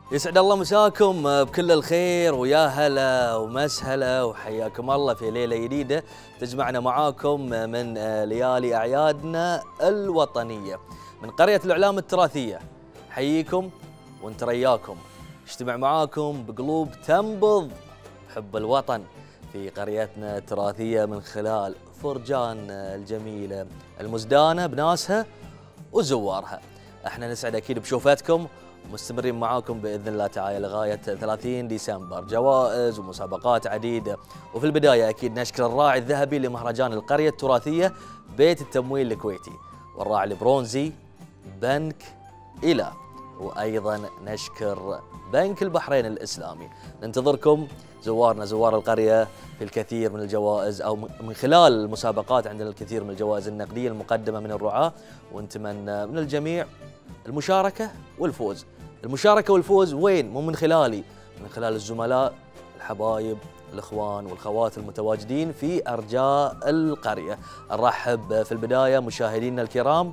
يسعد الله مساكم بكل الخير ويا هلا ومسهلا وحياكم الله في ليلة جديدة تجمعنا معاكم من ليالي أعيادنا الوطنية من قرية الإعلام التراثية. حييكم ونترياكم، اجتمع معاكم بقلوب تنبض حب الوطن في قريتنا التراثية من خلال فرجان الجميلة المزدانة بناسها وزوارها. احنا نسعد أكيد بشوفتكم ومستمرين معاكم بإذن الله تعالى لغاية 30 ديسمبر، جوائز ومسابقات عديدة. وفي البداية أكيد نشكر الراعي الذهبي لمهرجان القرية التراثية بيت التمويل الكويتي، والراعي البرونزي بنك إله، وأيضا نشكر بنك البحرين الإسلامي. ننتظركم زوارنا زوار القرية في الكثير من الجوائز، أو من خلال المسابقات عندنا الكثير من الجوائز النقدية المقدمة من الرعاة، ونتمنى من الجميع المشاركة والفوز. المشاركة والفوز وين؟ مو من خلالي، من خلال الزملاء الحبايب الإخوان والخوات المتواجدين في أرجاء القرية. نرحب في البداية مشاهدينا الكرام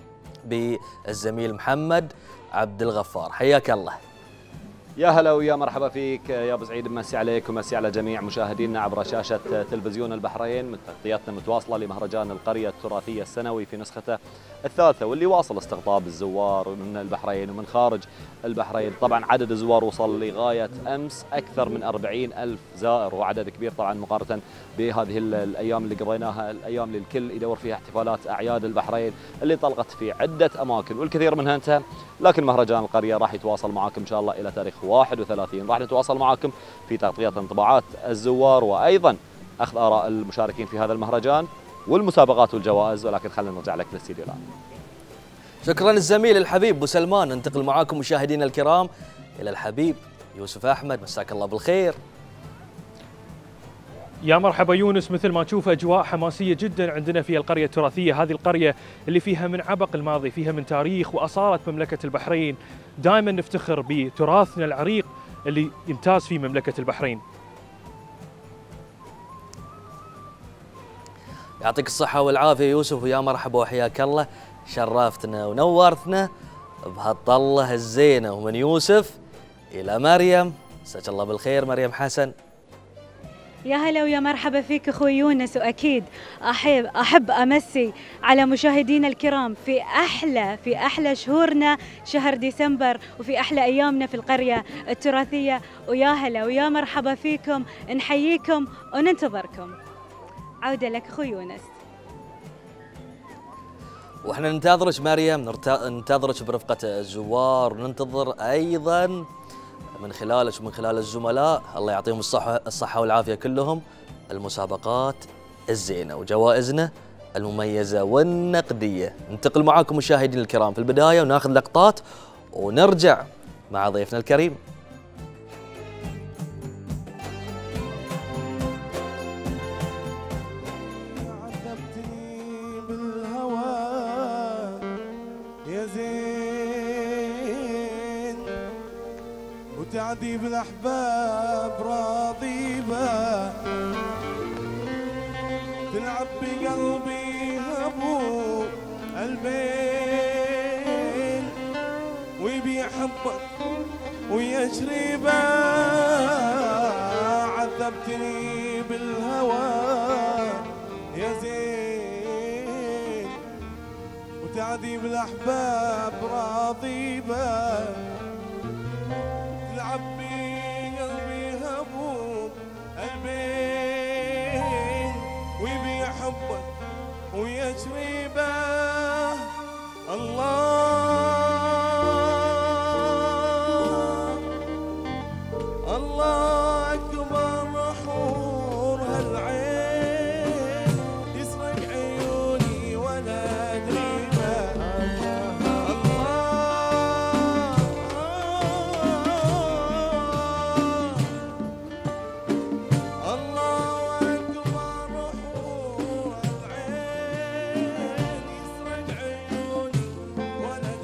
بالزميل محمد عبد الغفار، حياك الله. يا هلا ويا مرحبا فيك يا ابو سعيد، مسي عليك ومسي على جميع مشاهدينا عبر شاشه تلفزيون البحرين. من تغطياتنا متواصله لمهرجان القريه التراثيه السنوي في نسخته الثالثه، واللي واصل استقطاب الزوار من البحرين ومن خارج البحرين. طبعا عدد الزوار وصل لغايه امس اكثر من 40,000 زائر، وعدد كبير طبعا مقارنه بهذه الايام اللي قضيناها، الايام اللي الكل يدور فيها احتفالات اعياد البحرين اللي طلقت في عده اماكن والكثير منها انتهى. لكن مهرجان القريه راح يتواصل معاكم ان شاء الله الى تاريخ 31. راح نتواصل معاكم في تغطية انطباعات الزوار وأيضا أخذ آراء المشاركين في هذا المهرجان والمسابقات والجوائز. ولكن خلينا نرجع لك للاستديو الآن. شكرا الزميل الحبيب أبو سلمان. ننتقل معاكم مشاهدينا الكرام إلى الحبيب يوسف أحمد، مساك الله بالخير. يا مرحبا يونس، مثل ما تشوف أجواء حماسية جدا عندنا في القرية التراثية. هذه القرية اللي فيها من عبق الماضي، فيها من تاريخ وأصالة مملكة البحرين. دائما نفتخر بتراثنا العريق اللي يمتاز فيه مملكة البحرين. يعطيك الصحة والعافية يوسف، ويا مرحبا وحياك الله. شرفتنا ونورتنا بهالطلة الزينة. ومن يوسف إلى مريم، مساك الله بالخير مريم حسن. يا هلا ويا مرحبا فيك اخوي يونس، واكيد احب امسي على مشاهدينا الكرام في احلى شهورنا، شهر ديسمبر، وفي احلى ايامنا في القريه التراثيه. ويا هلا ويا مرحبا فيكم، نحييكم وننتظركم. عوده لك اخوي يونس. واحنا ننتظرك مريم، ننتظرك برفقه الزوار، وننتظر ايضا من خلالك ومن خلال الزملاء الله يعطيهم الصحة والعافية كلهم المسابقات الزينة وجوائزنا المميزة والنقدية. ننتقل معاكم مشاهدينا الكرام في البداية وناخذ لقطات ونرجع مع ضيفنا الكريم. تعدي بالاحباب راضيبه، تلعب بقلبي ابو البين، ويبي يحبك ويا شريبه. عذبتني بالهوى يا زين، وتعدي بالاحباب راضيبه، قلبي هبوب البين، ويبي يحبك ويا شريبه. الله أكبر حور هالعين، يسرق عيوني ولا أدريبه. ولا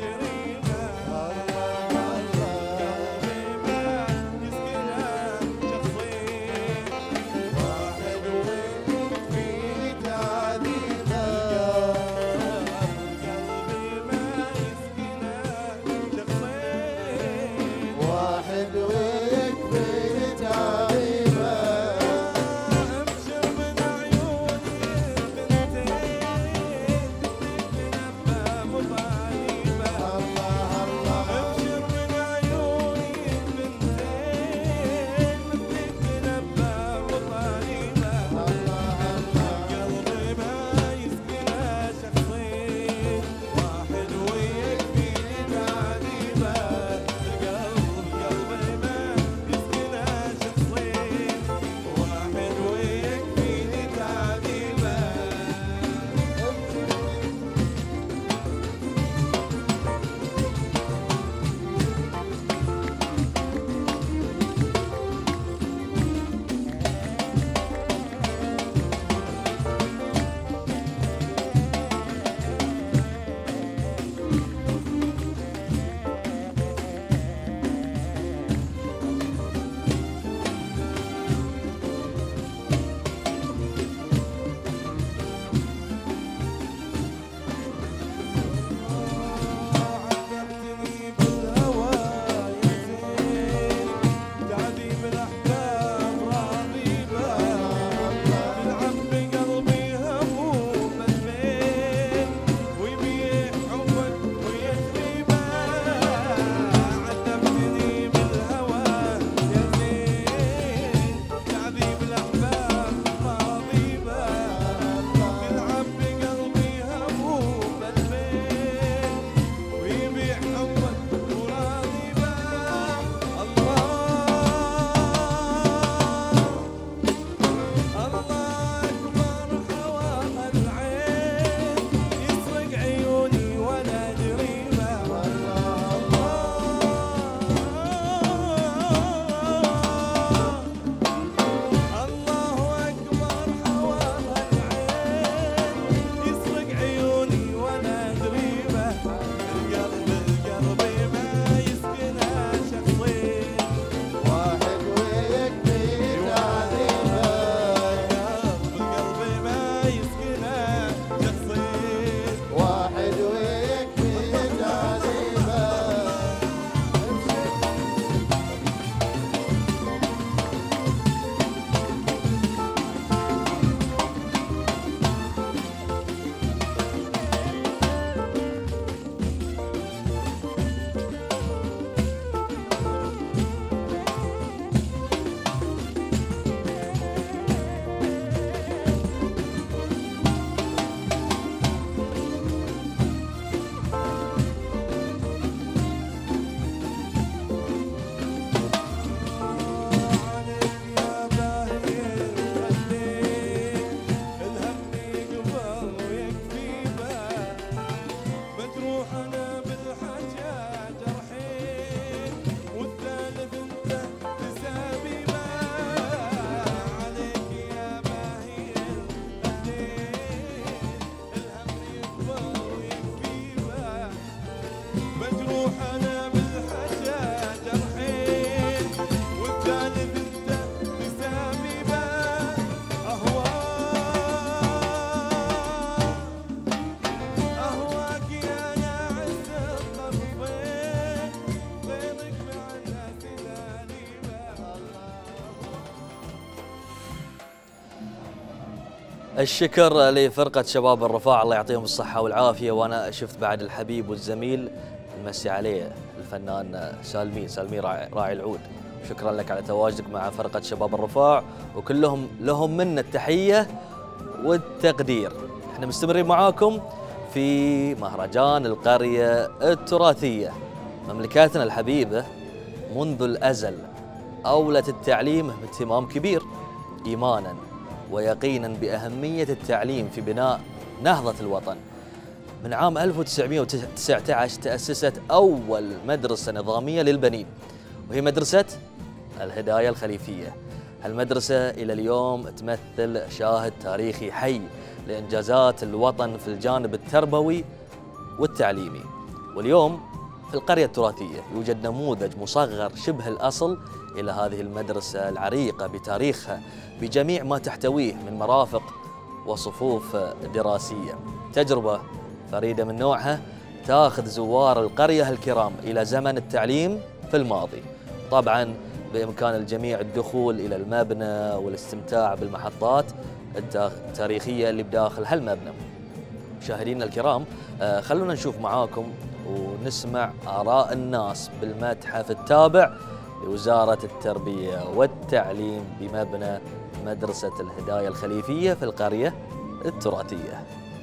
الشكر لفرقة شباب الرفاع، الله يعطيهم الصحة والعافية. وأنا شفت بعد الحبيب والزميل نمسي عليه الفنان سالمي راعي العود. شكرا لك على تواجدك مع فرقة شباب الرفاع، وكلهم لهم منا التحية والتقدير. احنا مستمرين معاكم في مهرجان القرية التراثية. مملكتنا الحبيبة منذ الأزل أولت التعليم باهتمام كبير، إيمانا ويقينا بأهمية التعليم في بناء نهضة الوطن. من عام 1919 تأسست أول مدرسة نظامية للبنين، وهي مدرسة الهداية الخليفية. المدرسة إلى اليوم تمثل شاهد تاريخي حي لإنجازات الوطن في الجانب التربوي والتعليمي. واليوم في القرية التراثية يوجد نموذج مصغر شبه الأصل إلى هذه المدرسة العريقة بتاريخها، بجميع ما تحتويه من مرافق وصفوف دراسية. تجربة فريدة من نوعها تاخذ زوار القرية الكرام إلى زمن التعليم في الماضي. طبعاً بإمكان الجميع الدخول إلى المبنى والاستمتاع بالمحطات التاريخية اللي بداخل هالمبنى. مشاهدينا الكرام، خلونا نشوف معاكم ونسمع آراء الناس بالمتحف التابع لوزارة التربية والتعليم بمبنى مدرسة الهداية الخليفية في القرية التراثية.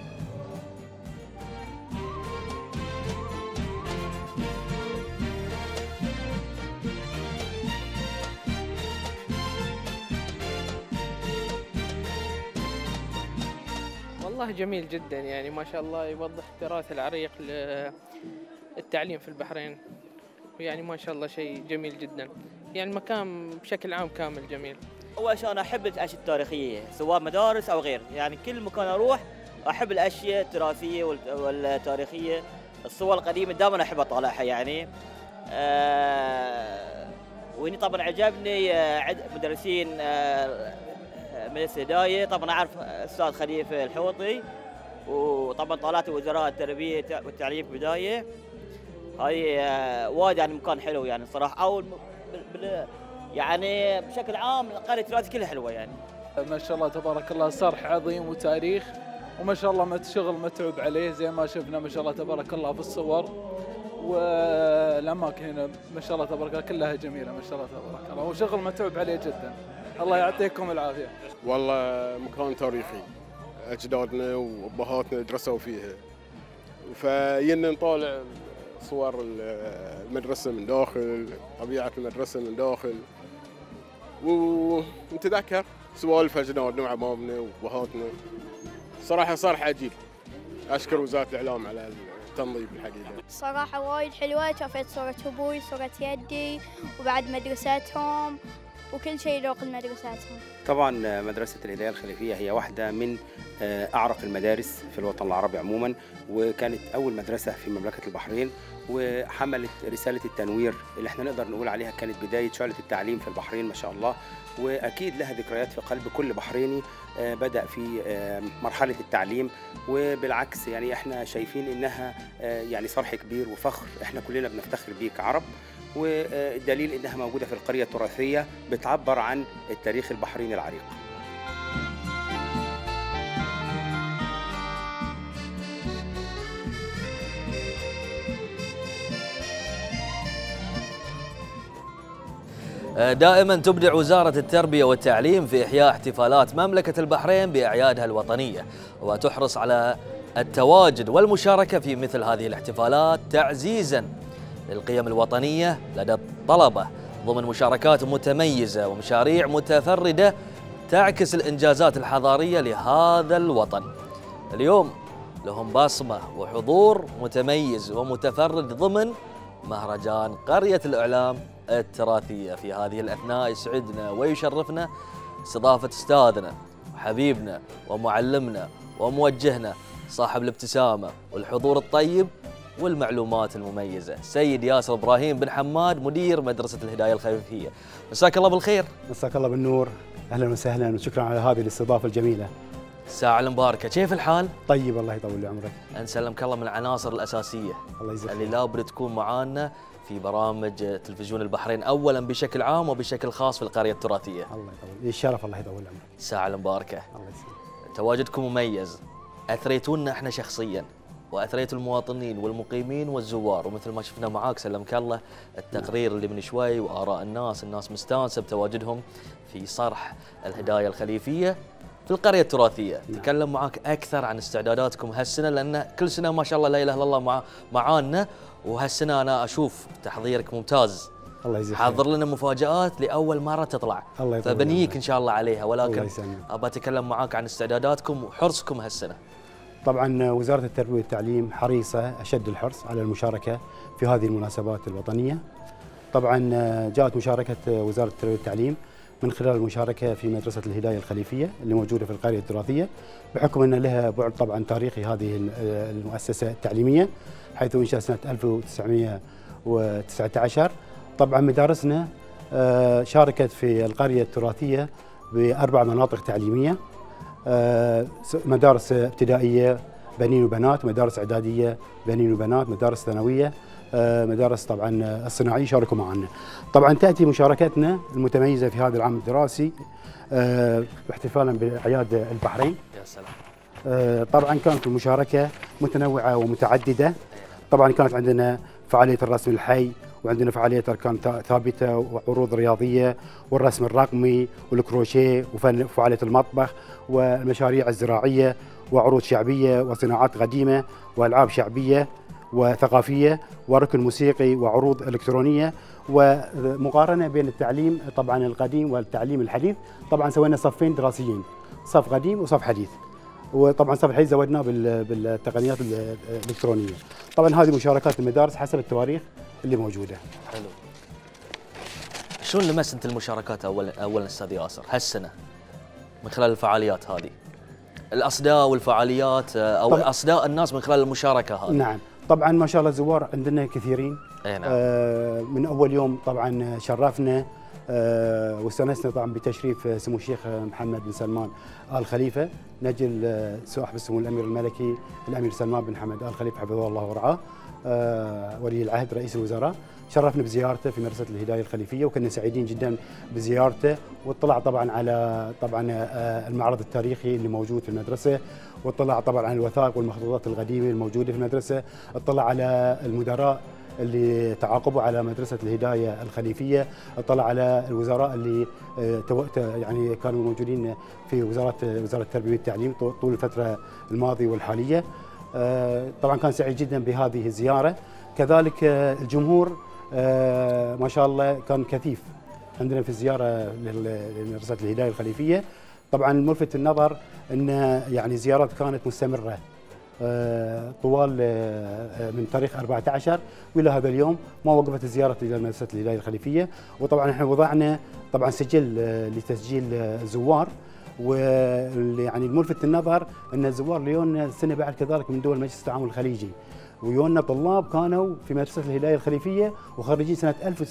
والله جميل جدا، يعني ما شاء الله يوضح التراث العريق للتعليم في البحرين، ويعني ما شاء الله شيء جميل جدا. يعني المكان بشكل عام كامل جميل. أول شيء أنا أحب الأشياء التاريخية سواء مدارس أو غير، يعني كل مكان أروح أحب الأشياء التراثية والتاريخية. الصور القديمة دائما أحب أطالعها يعني. وهني طبعا عجبني مدرسين مدرسة الهداية. طبعا أعرف الأستاذ خليفة الحوطي، وطبعا طالعت وزراء التربية والتعليم في بداية. هاي وايد يعني مكان حلو يعني صراحة. أو يعني بشكل عام القرية التراثية كلها حلوة يعني. ما شاء الله تبارك الله، صرح عظيم وتاريخ، وما شاء الله شغل متعوب عليه زي ما شفنا ما شاء الله تبارك الله في الصور. والأماكن هنا ما شاء الله تبارك الله كلها جميلة ما شاء الله تبارك الله، وشغل متعوب عليه جدا. الله يعطيكم العافية. والله مكان تاريخي، أجدادنا وأبهاتنا درسوا فيها، فينا نطالع صور المدرسة من داخل، طبيعة المدرسة من داخل، ونتذكر سوالف أجدادنا وعمامنا وأبهاتنا. صراحة صرح عجيب. أشكر وزارة الإعلام على التنظيف الحقيقة. صراحة وايد حلوة، شافت صورة أبوي، صورة يدي، وبعد مدرستهم وكل شيء يروق لمدرساتهم. طبعا مدرسة الهداية الخليفية هي واحدة من أعرق المدارس في الوطن العربي عموما، وكانت أول مدرسة في مملكة البحرين، وحملت رسالة التنوير اللي احنا نقدر نقول عليها كانت بداية شعلة التعليم في البحرين ما شاء الله. وأكيد لها ذكريات في قلب كل بحريني بدأ في مرحلة التعليم. وبالعكس يعني احنا شايفين إنها يعني صرح كبير وفخر احنا كلنا بنفتخر بيه كعرب، والدليل إنها موجودة في القرية التراثية بتعبر عن التاريخ البحريني العريق. دائما تبدع وزارة التربية والتعليم في إحياء احتفالات مملكة البحرين بأعيادها الوطنية، وتحرص على التواجد والمشاركة في مثل هذه الاحتفالات تعزيزا للقيم الوطنية لدى الطلبة ضمن مشاركات متميزة ومشاريع متفردة تعكس الإنجازات الحضارية لهذا الوطن. اليوم لهم بصمة وحضور متميز ومتفرد ضمن مهرجان قرية الإعلام التراثية. في هذه الأثناء يسعدنا ويشرفنا استضافة أستاذنا وحبيبنا ومعلمنا وموجهنا صاحب الابتسامة والحضور الطيب والمعلومات المميزة، سيد ياسر إبراهيم بن حماد، مدير مدرسة الهداية الخليفية. مساك الله بالخير. مساك الله بالنور، أهلا وسهلا وشكرا على هذه الاستضافة الجميلة. الساعة المباركة، كيف الحال؟ طيب الله يطول لي عمرك. نسلمك الله من العناصر الأساسية الله يجزاك اللي لابد تكون معانا في برامج تلفزيون البحرين، أولا بشكل عام وبشكل خاص في القرية التراثية. الله يطول، الشرف الله يطول عمرك. الساعة المباركة. الله يسلمك. تواجدكم مميز، اثريتونا احنا شخصيا واثريتوا المواطنين والمقيمين والزوار، ومثل ما شفنا معاك سلمك الله التقرير اللي من شوي واراء الناس مستانسه بتواجدهم في صرح الهدايا الخليفيه في القريه التراثيه. تكلم معاك اكثر عن استعداداتكم هالسنه، لان كل سنه ما شاء الله لا اله الا الله معانا، وهالسنه انا اشوف تحضيرك ممتاز. الله يجزيك حاضر لنا مفاجآت لأول مرة تطلع، فبنيك إن شاء الله عليها، ولكن أبى أتكلم معاك عن استعداداتكم وحرصكم هالسنة. طبعا وزارة التربية والتعليم حريصة أشد الحرص على المشاركة في هذه المناسبات الوطنية. طبعا جاءت مشاركة وزارة التربية والتعليم من خلال المشاركة في مدرسة الهداية الخليفية اللي موجودة في القرية التراثية، بحكم أن لها بعد طبعا تاريخي هذه المؤسسة التعليمية، حيث انشأت سنة 1919. طبعا مدارسنا شاركت في القرية التراثية ب4 مناطق تعليمية، مدارس ابتدائية بنين وبنات، مدارس إعدادية بنين وبنات، مدارس ثانوية، مدارس طبعا الصناعية شاركوا معنا. طبعا تأتي مشاركتنا المتميزة في هذا العام الدراسي احتفالا بأعياد البحرين. يا سلام. طبعا كانت المشاركة متنوعة ومتعددة. طبعا كانت عندنا فعالية الرسم الحي، وعندنا فعاليات أركان ثابتة وعروض رياضية والرسم الرقمي والكروشيه وفعالية المطبخ والمشاريع الزراعية وعروض شعبية وصناعات قديمة وألعاب شعبية وثقافية وركن موسيقي وعروض إلكترونية، ومقارنة بين التعليم طبعا القديم والتعليم الحديث. طبعا سوينا صفين دراسيين، صف قديم وصف حديث، وطبعا صف الحديث زودناه بالتقنيات الإلكترونية. طبعا هذه مشاركات المدارس حسب التواريخ اللي موجودة. حلو. شلون لمست انت المشاركات اولا استاذ ياسر هالسنه من خلال الفعاليات هذه؟ الاصداء والفعاليات او اصداء الناس من خلال المشاركه هذه. نعم، طبعا ما شاء الله الزوار عندنا كثيرين. اي نعم. من اول يوم طبعا شرفنا واستانسنا طبعا بتشريف سمو الشيخ محمد بن سلمان آل خليفة، نجل صاحب السمو الامير الملكي الامير سلمان بن حمد آل خليفة حفظه الله ورعاه، ولي العهد رئيس الوزراء. شرفنا بزيارته في مدرسة الهداية الخليفية، وكنا سعيدين جدا بزيارته، واطلع طبعا على المعرض التاريخي اللي موجود في المدرسة، واطلع طبعا على الوثائق والمخطوطات القديمة الموجودة في المدرسة، اطلع على المدراء اللي تعاقبوا على مدرسة الهداية الخليفية، اطلع على الوزراء اللي يعني كانوا موجودين في وزارة التربية والتعليم طول الفترة الماضية والحالية. طبعا كان سعيد جدا بهذه الزيارة. كذلك الجمهور ما شاء الله كان كثيف عندنا في الزيارة لمدرسة الهداية الخليفية. طبعا ملفت النظر ان يعني زيارات كانت مستمرة طوال من تاريخ 14 والى هذا اليوم، ما وقفت الزيارة الى مدرسة الهداية الخليفية. وطبعا احنا وضعنا طبعا سجل لتسجيل الزوار، ويعني الملفت النظر ان الزوار ليونا السنه بعد كذلك من دول مجلس التعاون الخليجي، ويونا طلاب كانوا في مدرسة الهداية الخليفية وخريجين سنة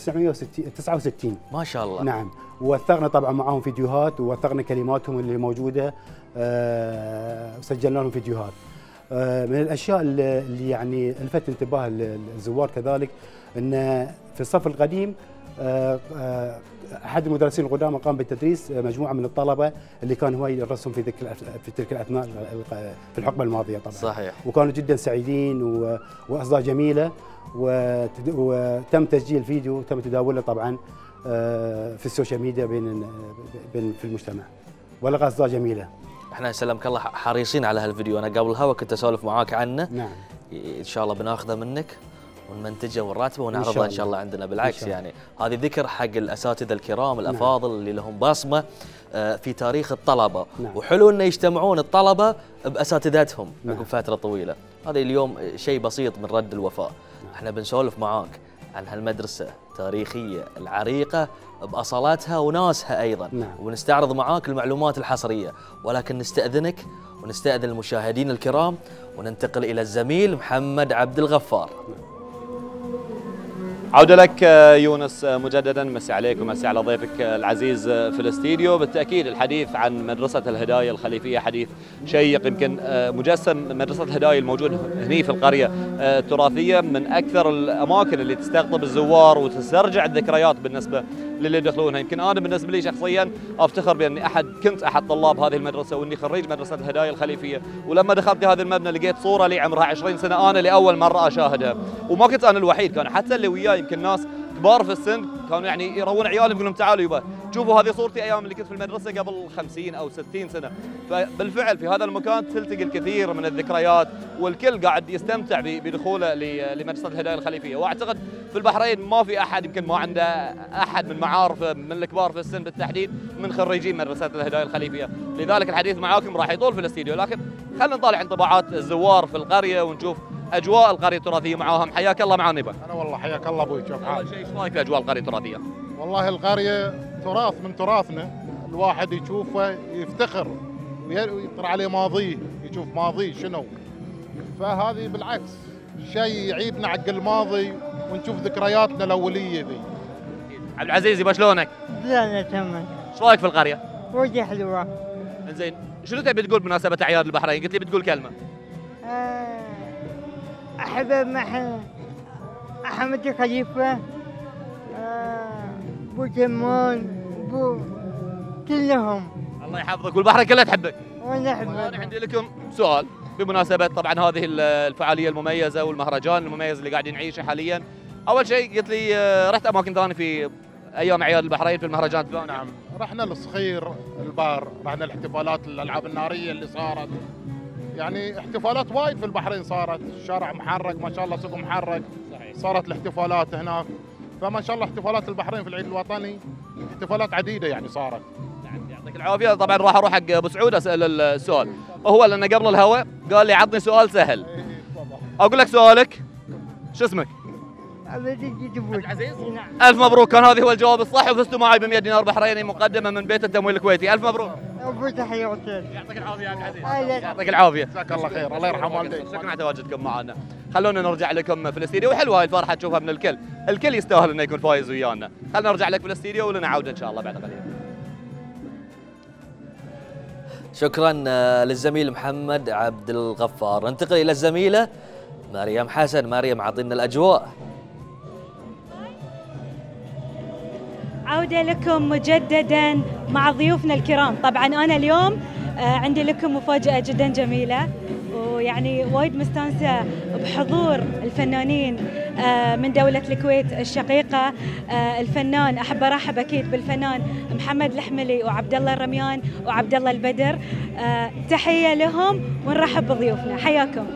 1969. ما شاء الله. نعم، ووثقنا طبعا معهم فيديوهات، ووثقنا كلماتهم اللي موجودة وسجلنا لهم فيديوهات. من الأشياء اللي يعني لفت انتباه الزوار كذلك ان في الصف القديم احد المدرسين القدامى قام بالتدريس مجموعه من الطلبه اللي كان هو يدرسهم في تلك الاثناء في الحقبه الماضيه طبعا. صحيح. وكانوا جدا سعيدين واصداء جميله، وتم تسجيل فيديو تم تداوله طبعا في السوشيال ميديا بين في المجتمع، ولقى اصداء جميله. احنا سلمك الله حريصين على هالفيديو، انا قبل الهوا كنت اسولف معاك عنه. نعم. ان شاء الله بناخذه منك ونمنتجه ونراتبه ونعرضه ان شاء الله عندنا. بالعكس يعني هذه ذكر حق الاساتذه الكرام الافاضل اللي لهم بصمه في تاريخ الطلبه. وحلو انه يجتمعون الطلبه باساتذتهم عقب فتره طويله. هذا اليوم شيء بسيط من رد الوفاء. احنا بنسولف معاك عن هالمدرسه التاريخيه العريقه باصالاتها وناسها ايضا. ونستعرض معاك المعلومات الحصريه، ولكن نستاذنك ونستاذن المشاهدين الكرام وننتقل الى الزميل محمد عبد الغفار. عودة لك يونس مجددا، مسي عليك ومسي على ضيفك العزيز في الاستديو. بالتأكيد الحديث عن مدرسة الهداية الخليفية حديث شيق، يمكن مجسم مدرسة الهداية الموجود هني في القرية التراثية من أكثر الأماكن اللي تستقطب الزوار وتسترجع الذكريات بالنسبة للي يدخلونها. يمكن انا بالنسبه لي شخصيا افتخر باني كنت احد طلاب هذه المدرسه واني خريج مدرسه الهدايا الخليفيه، ولما دخلت هذا المبنى لقيت صوره لي عمرها 20 سنه انا لاول مره اشاهدها، وما كنت انا الوحيد، كان حتى اللي وياي يمكن ناس كبار في السن كانوا يعني يروون عيالهم يقول لهم تعالوا يبا شوفوا هذه صورتي ايام اللي كنت في المدرسه قبل 50 او 60 سنه. فبالفعل في هذا المكان تلتقي الكثير من الذكريات، والكل قاعد يستمتع بدخوله لمدرسه الهدايا الخليفيه. واعتقد في البحرين ما في احد يمكن ما عنده احد من معارفه من الكبار في السن بالتحديد من خريجين مدرسه الهدايا الخليفيه، لذلك الحديث معاكم راح يطول في الاستديو، لكن خلينا نطالع انطباعات الزوار في القريه ونشوف اجواء القريه التراثيه معاهم. حياك الله معنا يبا. انا والله حياك الله ابوي. كيف حالك؟ اول شيء ايش رايك في اجواء القريه التراثيه؟ والله القريه تراث من تراثنا، الواحد يشوفه يفتخر ويطر عليه ماضيه، يشوف ماضيه شنو، فهذه بالعكس شيء يعيدنا حق الماضي ونشوف ذكرياتنا الاوليه ذي. عبد العزيز يبا شلونك؟ لا تمام. ايش رايك في القريه؟ وجه حلوه. زين شنو تبي تقول بمناسبه اعياد البحرين؟ قلت لي بتقول كلمه. احب احمد خليفه، بو جمال، بو كلهم. الله يحفظك، والبحرين كلها تحبك. وانا احبك. انا عندي لكم سؤال بمناسبه طبعا هذه الفعاليه المميزه والمهرجان المميز اللي قاعدين نعيشه حاليا. اول شيء قلت لي رحت اماكن ثانيه في ايام اعياد البحرين في المهرجان الثاني. نعم رحنا للصخير البار، رحنا الاحتفالات الالعاب الناريه اللي صارت، يعني احتفالات وايد في البحرين صارت، الشارع محرك ما شاء الله، سوق محرك. صحيح. صارت الاحتفالات هناك، فما شاء الله احتفالات البحرين في العيد الوطني احتفالات عديده يعني صارت. نعم يعطيك العافيه. طبعا راح اروح حق ابو سعود اسال السؤال، هو لان قبل الهواء قال لي عطني سؤال سهل. اقول لك سؤالك شو اسمك؟ عبد العزيز. الف مبروك، كان هذا هو الجواب الصح وفزتوا معي ب 100 دينار بحريني مقدمه من بيت التمويل الكويتي. الف مبروك. ابو تحياتك. يعطيك العافيه يا عبد العزيز. يعطيك العافيه. جزاك الله خير، الله يرحم والديك. شكرا على تواجدكم معنا. خلونا نرجع لكم في الاستديو، وحلوه هاي الفرحه تشوفها من الكل يستاهل انه يكون فايز ويانا. خلينا نرجع لك في الاستديو ولنا عوده ان شاء الله بعد قليل. شكرا للزميل محمد عبد الغفار. ننتقل الى الزميله مريم حسن. مريم عطينا الاجواء. عودة لكم مجددا مع ضيوفنا الكرام. طبعا أنا اليوم عندي لكم مفاجأة جدا جميلة، ويعني وايد مستانسة بحضور الفنانين من دولة الكويت الشقيقة. الفنان أحب أرحب أكيد بالفنان محمد الحملي وعبد الله الرميان وعبد الله البدر. تحية لهم ونرحب بضيوفنا. حياكم.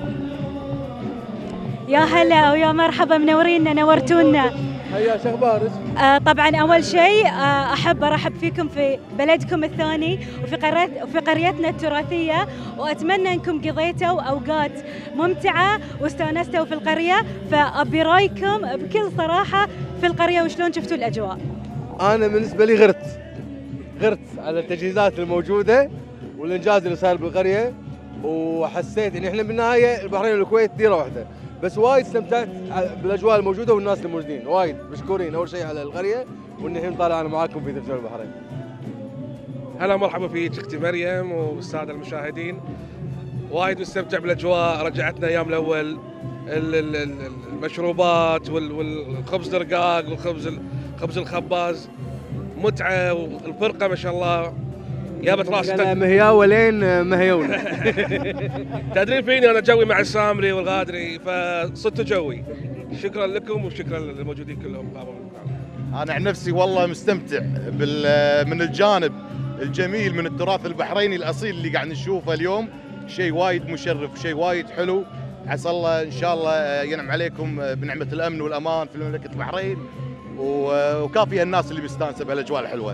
يا هلا ويا مرحبا، منورينا نورتونا. هيا شو اخبارك؟ طبعا اول شيء احب ارحب فيكم في بلدكم الثاني وفي قريتنا التراثيه، واتمنى انكم قضيتوا اوقات ممتعه واستانستوا في القريه، فابي رايكم بكل صراحه في القريه وشلون شفتوا الاجواء. انا بالنسبه لي غرت على التجهيزات الموجوده والانجاز اللي صار بالقريه، وحسيت ان احنا بالنهايه البحرين والكويت ديره واحده، بس وايد استمتعت بالاجواء الموجوده والناس الموجودين، وايد مشكورين اول شيء على القريه، وان الحين طالع انا معاكم في تلفزيون البحرين. هلا مرحبا فيك اختي مريم والساده المشاهدين. وايد مستمتع بالاجواء، رجعتنا ايام الاول، المشروبات والخبز الرقاق والخبز الخباز، متعه، والفرقه ما شاء الله جابت راس. انا مهياوه لين مهيونا. تدرين فيني انا جوي مع السامري والغادري، فصرت جوي. شكرا لكم وشكرا للموجودين كلهم. انا عن نفسي والله مستمتع من الجانب الجميل من التراث البحريني الاصيل اللي قاعد نشوفه اليوم، شيء وايد مشرف، شيء وايد حلو. عسى الله ان شاء الله ينعم عليكم بنعمه الامن والامان في مملكه البحرين، وكافيه الناس اللي بيستانسوا بهالاجواء الحلوه.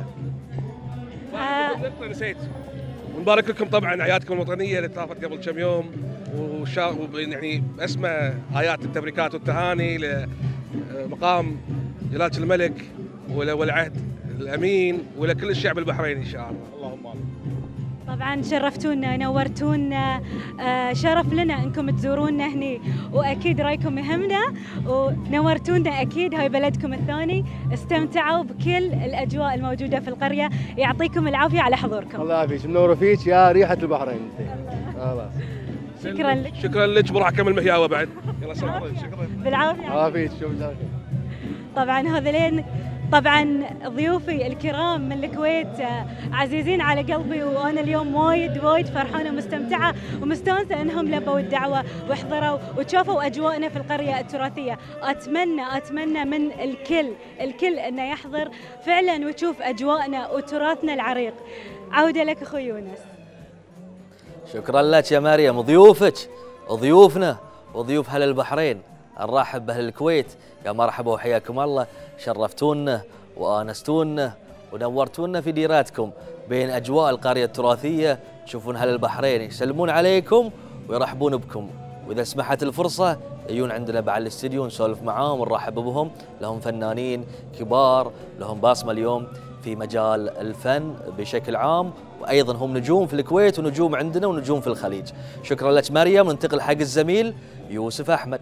نسيت ونبارك لكم طبعا اعيادكم الوطنيه اللي طافت قبل كم يوم، يعني اسمى ايات التبريكات والتهاني لمقام جلاله الملك والعهد الامين ولكل الشعب البحريني ان شاء الله. اللهم امين. طبعا شرفتونا نورتونا، شرف لنا انكم تزورونا هني، واكيد رايكم يهمنا ونورتونا. اكيد هاي بلدكم الثاني، استمتعوا بكل الاجواء الموجوده في القريه. يعطيكم العافيه على حضوركم. الله يعافيك، منوره فيك يا ريحه البحرين. خلاص شكرا لك. شكرا لك، بروح اكمل مهياوه بعد. يلا سلام. شكرا بالعافيه. عافيك. شوف طبعا هذولين طبعا ضيوفي الكرام من الكويت عزيزين على قلبي، وانا اليوم وايد فرحانه ومستمتعه ومستانسه انهم لبوا الدعوه وحضروا وشافوا اجواءنا في القريه التراثيه. اتمنى من الكل انه يحضر فعلا ويشوف اجواءنا وتراثنا العريق. عوده لك اخوي يونس. شكرا لك يا مريم، وضيوفك وضيوفنا وضيوف اهل البحرين. نرحب باهل الكويت، يا مرحبا وحياكم الله، شرفتونا وانستونا ونورتونا في ديراتكم بين اجواء القريه التراثيه. تشوفون اهل البحرين يسلمون عليكم ويرحبون بكم، واذا سمحت الفرصه يجون عندنا بعد الاستديو نسولف معاهم ونرحب بهم. لهم فنانين كبار، لهم بصمه اليوم في مجال الفن بشكل عام، وايضا هم نجوم في الكويت ونجوم عندنا ونجوم في الخليج. شكرا لك مريم. ننتقل حق الزميل يوسف احمد.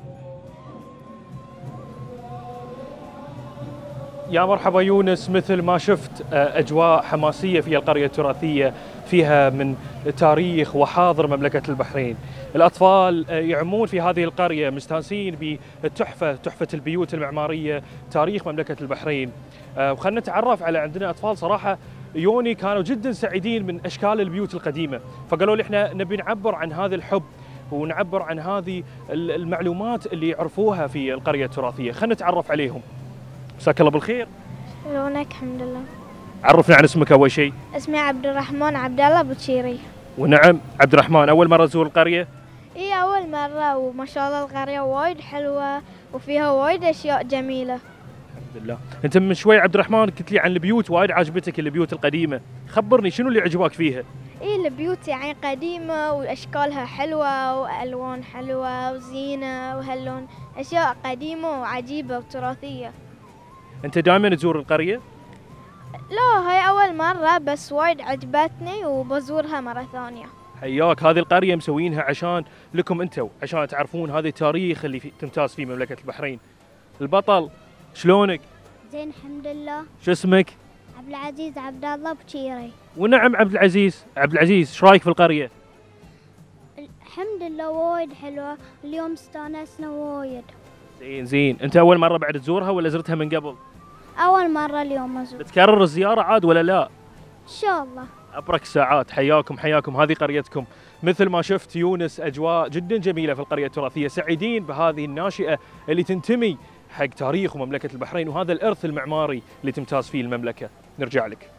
يا مرحبا يونس، مثل ما شفت أجواء حماسية في القرية التراثية، فيها من تاريخ وحاضر مملكة البحرين. الأطفال يعمون في هذه القرية مستانسين بتحفة البيوت المعمارية، تاريخ مملكة البحرين. وخلنا نتعرف على عندنا أطفال صراحة يوني كانوا جدا سعيدين من أشكال البيوت القديمة، فقالوا لي إحنا نبي نعبر عن هذا الحب ونعبر عن هذه المعلومات اللي يعرفوها في القرية التراثية. خلنا نتعرف عليهم. مساك الله بالخير. شلونك؟ الحمد لله. عرفنا عن اسمك اول شيء. اسمي عبد الرحمن عبد الله بوتشيري. ونعم عبد الرحمن، اول مره تزور القريه؟ اي اول مره، وما شاء الله القريه وايد حلوه وفيها وايد اشياء جميله. الحمد لله. انت من شوي عبد الرحمن قلت لي عن البيوت، وايد عجبتك البيوت القديمه، خبرني شنو اللي عجبك فيها؟ اي البيوت يعني قديمه واشكالها حلوه والوان حلوه وزينه وهاللون، اشياء قديمه وعجيبه وتراثيه. انت دائما تزور القريه؟ لا، هاي اول مره، بس وايد عجبتني وبزورها مره ثانيه. حياك. هذه القريه مسوينها عشان لكم انتم، عشان تعرفون هذا التاريخ اللي تمتاز فيه مملكه البحرين. البطل شلونك؟ زين الحمد لله. شو اسمك؟ عبد العزيز عبد الله بوتشيري. ونعم عبد العزيز، ايش رايك في القريه؟ الحمد لله وايد حلوه، اليوم استانسنا وايد. زين. انت اول مره بعد تزورها ولا زرتها من قبل؟ اول مره اليوم ازور. بتكرر الزياره عاد ولا لا؟ ان شاء الله. ابرك ساعات. حياكم، هذه قريتكم. مثل ما شفت يونس، اجواء جدا جميله في القريه التراثيه، سعيدين بهذه الناشئه اللي تنتمي حق تاريخ ومملكه البحرين وهذا الارث المعماري اللي تمتاز فيه المملكه. نرجع لك.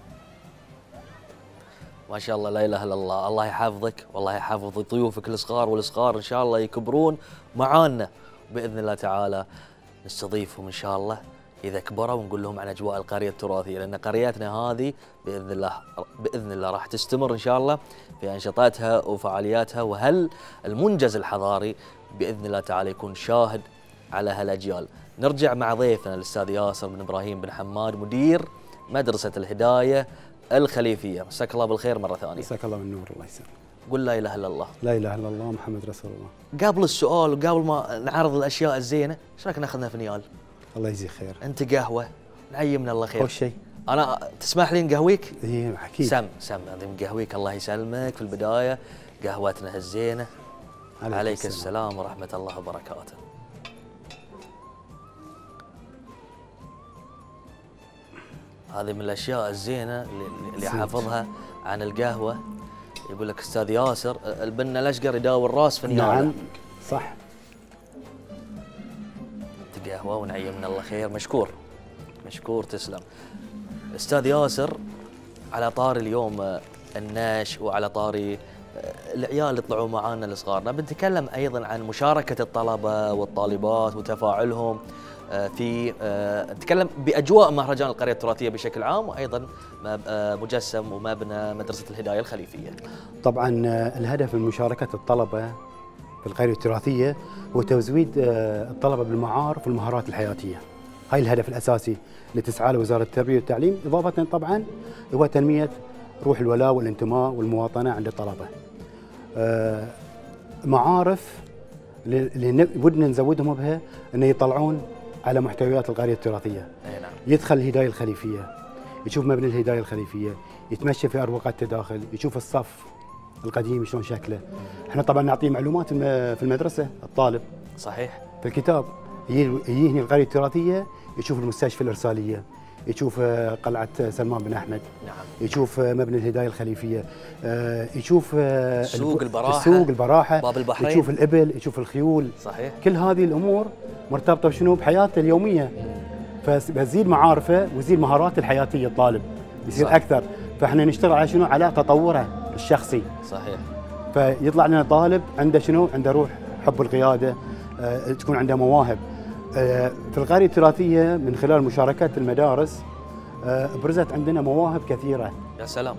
ما شاء الله، لا اله الا الله. الله يحفظك والله يحفظ ضيوفك الصغار والصغار، ان شاء الله يكبرون معانا باذن الله تعالى. نستضيفهم ان شاء الله اذا كبروا ونقول لهم عن اجواء القريه التراثيه، لان قريتنا هذه باذن الله راح تستمر ان شاء الله في انشطتها وفعالياتها، وهل المنجز الحضاري باذن الله تعالى يكون شاهد على هالاجيال. نرجع مع ضيفنا الاستاذ ياسر بن ابراهيم بن حماد، مدير مدرسه الهدايه الخليفيه. مساك الله بالخير مره ثانيه. مساك الله بالنور. الله يسلمك. قل لا اله الا الله. لا اله الا الله محمد رسول الله. قبل السؤال وقبل ما نعرض الاشياء الزينه، ايش رايك ناخذنا فنيال؟ الله يجزيك خير. انت قهوه، نعيمنا الله خير. خوش شيء. انا تسمح لي نقهويك؟ اي اكيد. سم نقهويك. الله يسلمك. في البدايه قهوتنا الزينه. عليك السلام ورحمه الله وبركاته. هذه من الاشياء الزينه اللي حافظها عن القهوه. يقول لك استاذ ياسر البنا الاشقر يداوي الراس فنيال. نعم صح. قهوه ونعيمنا الله خير. مشكور تسلم. استاذ ياسر، على طاري اليوم الناش وعلى طاري العيال اللي طلعوا معانا الصغار، بنتكلم ايضا عن مشاركه الطلبه والطالبات وتفاعلهم في نتكلم باجواء مهرجان القريه التراثيه بشكل عام، وايضا مجسم ومبنى مدرسه الهدايه الخليفيه. طبعا الهدف من مشاركه الطلبه في القريه التراثيه هو تزويد الطلبه بالمعارف والمهارات الحياتيه. هاي الهدف الاساسي اللي تسعى له وزاره التربيه والتعليم، اضافه طبعا هو تنميه روح الولاء والانتماء والمواطنه عند الطلبه. معارف اللي ودنا نزودهم بها انه يطلعون على محتويات القريه التراثيه. نعم. يدخل الهدايه الخليفيه، يشوف مبنى الهدايه الخليفيه، يتمشى في اروقه التداخل، يشوف الصف القديم شلون شكله. احنا طبعا نعطيه معلومات في المدرسه الطالب. صحيح. في الكتاب يجي هنا القريه التراثيه يشوف المستشفى الارساليه، يشوف قلعه سلمان بن احمد، نعم، يشوف مبنى الهدايه الخليفيه، يشوف سوق البراحه، السوق البراحه، باب البحرين، يشوف الابل، يشوف الخيول. صحيح. كل هذه الامور مرتبطه بشنو؟ بحياته اليوميه. فبزيد معارفه ويزيد مهاراته الحياتيه الطالب، يصير صح. اكثر. فاحنا نشتغل على شنو؟ على تطوره الشخصي. صحيح. فيطلع لنا طالب عنده شنو؟ عنده روح حب القياده، تكون عنده مواهب. في القريه التراثيه من خلال مشاركات المدارس برزت عندنا مواهب كثيره. يا سلام.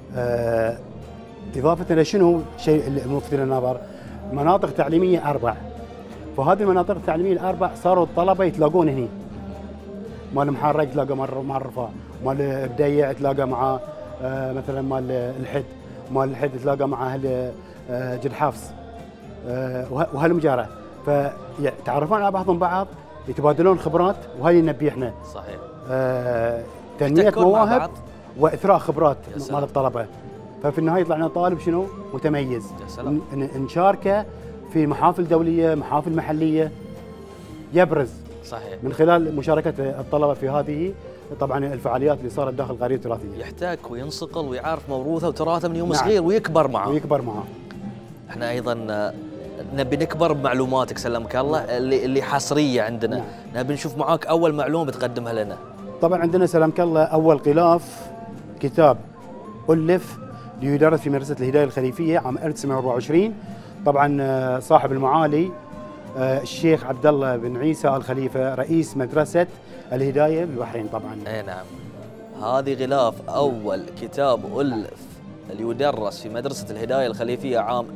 اضافه الى شنو شيء الملفت للنظر؟ مناطق تعليميه 4. فهذه المناطق التعليميه الاربع صاروا الطلبه يتلاقون هني. مال محرق تلاقى مع الرفاع، مال بديع تلاقى مع مثلا مال الحد، مال الحد تلاقى مع اهل جد حافظ وهالمجاره. فيتعرفون على بعضهم بعض، يتبادلون خبرات، وهي نبي احنا. صحيح. تنميه مواهب واثراء خبرات مال الطلبه. ففي النهايه يطلع لنا طالب شنو؟ متميز. يا سلام. نشاركه في محافل دوليه، محافل محليه، يبرز. صحيح. من خلال مشاركه الطلبه في هذه طبعا الفعاليات اللي صارت داخل القريه التراثيه. يحتك وينصقل ويعرف موروثه وتراثه من يوم نعم. صغير ويكبر معه. ويكبر معه. احنا ايضا نبي نكبر بمعلوماتك سلمك الله اللي حصريه عندنا. نعم. نبي نشوف معاك اول معلومه بتقدمها لنا. طبعا عندنا سلامك الله اول غلاف كتاب الف ليدرس في مدرسه الهدايه الخليفيه عام 1924. طبعا صاحب المعالي الشيخ عبد الله بن عيسى آل خليفه رئيس مدرسه الهدايه بالبحرين طبعا. اي نعم. هذه غلاف اول كتاب الف اللي يدرس في مدرسه الهدايه الخليفيه عام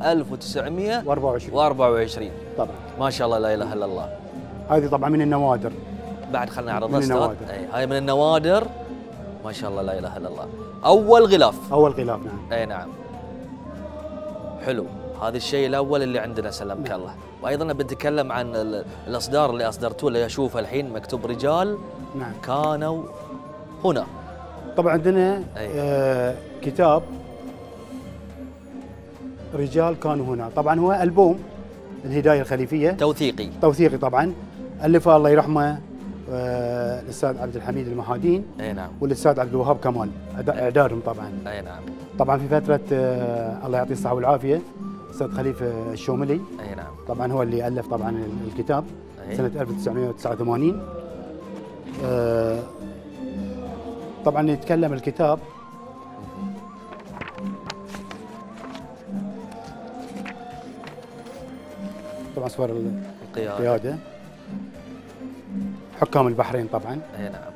1924 طبعا. ما شاء الله لا اله الا الله. هذه طبعا من النوادر. بعد خلنا نعرضها من استاذ. النوادر. هاي من النوادر ما شاء الله لا اله الا الله. اول غلاف. اول غلاف نعم. اي نعم. حلو. هذا الشيء الاول اللي عندنا سلمك الله. وايضا بنتكلم عن الاصدار اللي اصدرتوه اللي اشوفه الحين مكتوب رجال نعم كانوا هنا. طبعا عندنا كتاب رجال كانوا هنا. طبعا هو ألبوم الهدايه الخليفيه توثيقي طبعا. الفه الله يرحمه الاستاذ عبد الحميد المهادين. اي نعم. والاستاذ عبد الوهاب كمال اعدادهم طبعا. اي نعم. طبعا في فتره الله يعطيه الصحه والعافيه الاستاذ خليفه الشوملي. اي نعم. طبعا هو اللي الف طبعا الكتاب سنه 1989. طبعا يتكلم الكتاب طبعا صور القياده حكام البحرين طبعا. اي نعم.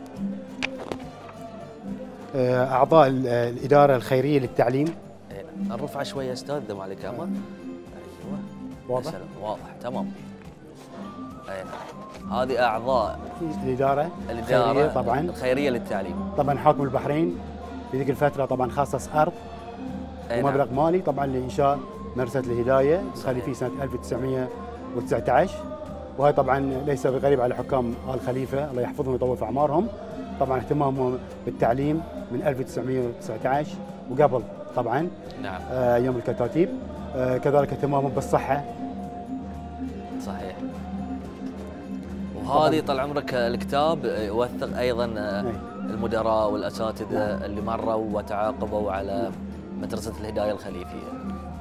اعضاء الاداره الخيريه للتعليم. اي نعم. الرفعه شويه استاذ اذا ما عليك امر. ايوه واضح؟ واضح تمام. اي نعم. هذه اعضاء الاداره الخيريه طبعا الخيريه للتعليم. طبعا حاكم البحرين في ذيك الفتره طبعا خصص ارض ومبلغ مالي طبعا لانشاء مدرسه الهدايه الخليفيه سنه 1919. وهي طبعا ليس بغريب على حكام آل خليفه الله يحفظهم ويطول في اعمارهم. طبعا اهتمامهم بالتعليم من 1919 وقبل طبعا. نعم. يوم الكتاتيب. كذلك اهتمامهم بالصحه. صحيح. وهذه طال عمرك الكتاب يوثق ايضا المدراء والاساتذه اللي مروا وتعاقبوا على مدرسه الهدايه الخليفيه.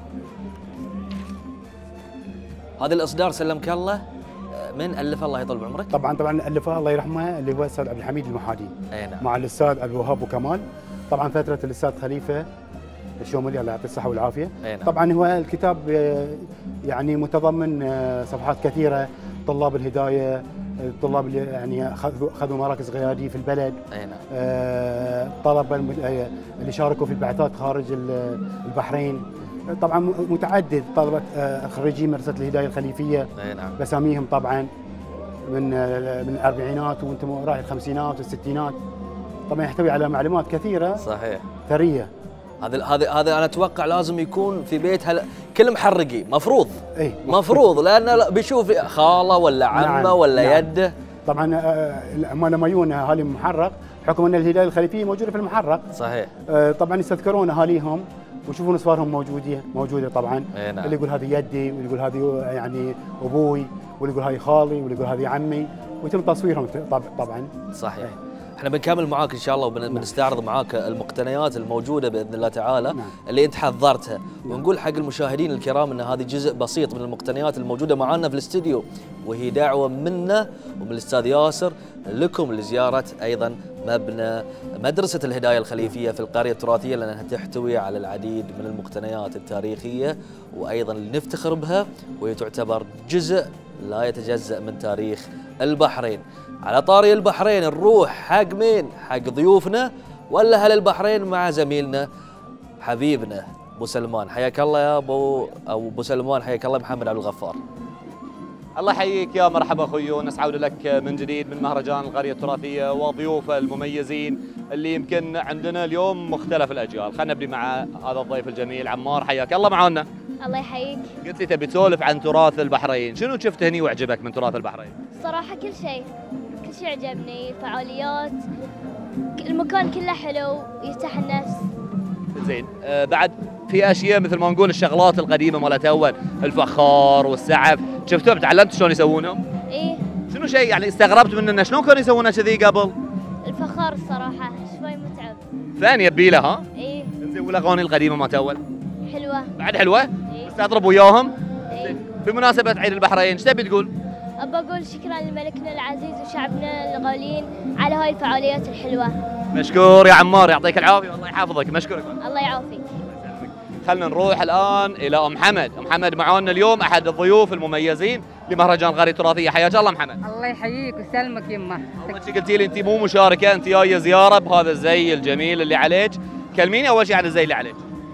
هذا الاصدار سلمك الله من الفه الله يطول بعمرك؟ طبعا الفه الله يرحمه اللي هو الاستاذ عبد الحميد المهادين. اي نعم. مع الاستاذ عبد الوهاب وكمال. طبعا فتره الاستاذ خليفه الشوملي الله يعطيه الصحه والعافيه. نعم. طبعا هو الكتاب يعني متضمن صفحات كثيره. طلاب الهدايه، الطلاب اللي يعني اخذوا مراكز قياديه في البلد. اي نعم. الطلبه اللي شاركوا في البعثات خارج البحرين. طبعا متعدد طلبه خريجين مدرسه الهدايه الخليفيه. اي نعم. بساميهم طبعا من الاربعينات وانتم راعي الخمسينات والستينات. طبعا يحتوي على معلومات كثيره صحيح ثريه. هذا انا اتوقع لازم يكون في بيت كل محرقي مفروض. اي مفروض لانه بيشوف خاله ولا عمه. نعم. ولا نعم. يده. طبعا لما يجون اهالي محرق بحكم ان الهدايه الخليفيه موجوده في المحرق. صحيح. طبعا يستذكرون اهاليهم ويشوفون اصفارهم موجوده طبعا. نعم. اللي يقول هذه يدي واللي يقول هذه يعني ابوي واللي يقول هاي خالي واللي يقول هذه عمي، ويتم تصويرهم طبعا. صحيح. احنا بنكمل معاك ان شاء الله وبنستعرض معاك المقتنيات الموجوده باذن الله تعالى اللي انت حضرتها، ونقول حق المشاهدين الكرام ان هذه جزء بسيط من المقتنيات الموجوده معنا في الاستديو، وهي دعوه منا ومن الاستاذ ياسر لكم لزياره ايضا مبنى مدرسه الهدايه الخليفيه في القريه التراثيه، لانها تحتوي على العديد من المقتنيات التاريخيه وايضا اللي نفتخر بها، وهي تعتبر جزء لا يتجزأ من تاريخ البحرين. على طاري البحرين نروح حق مين؟ حق ضيوفنا ولا اهل البحرين مع زميلنا حبيبنا ابو سلمان. حياك الله يا ابو سلمان. حياك الله محمد عبد الغفار. الله يحييك يا مرحبا اخوي يونس، عوده لك من جديد من مهرجان القريه التراثيه وضيوفه المميزين اللي يمكن عندنا اليوم مختلف الاجيال. خلينا نبدي مع هذا الضيف الجميل عمار، حياك الله معانا. الله يحييك. قلت لي تبي تسولف عن تراث البحرين، شنو شفت هني وعجبك من تراث البحرين؟ صراحة كل شيء عجبني، فعاليات، المكان كله حلو يفتح النفس. زين، بعد في اشياء مثل ما نقول الشغلات القديمه مالت اول، الفخار والسعف، شفتهم تعلمت شلون يسوونهم؟ ايه. شنو شيء يعني استغربت منه شلون كانوا يسوونها كذي قبل؟ الفخار الصراحة شوي متعب. فن يبي له ها؟ ايه. زين، والاغاني القديمه مالت اول؟ حلوة. بعد حلوة؟ ايه. تستضرب وياهم؟ ايه. بمناسبة عيد البحرين ايش تبي تقول؟ ابى اقول شكرا لملكنا العزيز وشعبنا الغاليين على هاي الفعاليات الحلوة. مشكور يا عمار، يعطيك العافية والله يحفظك، مشكورك. الله يعافيك. خلنا نروح الان الى ام حمد. ام حمد معانا اليوم احد الضيوف المميزين لمهرجان القريه التراثيه، حياك الله محمد. الله يحييك ويسلمك يمه. اول شيء قلتي لي انت مو مشاركه، انت جايه زياره بهذا الزي الجميل اللي عليك، كلميني اول شيء عن الزي اللي عليك.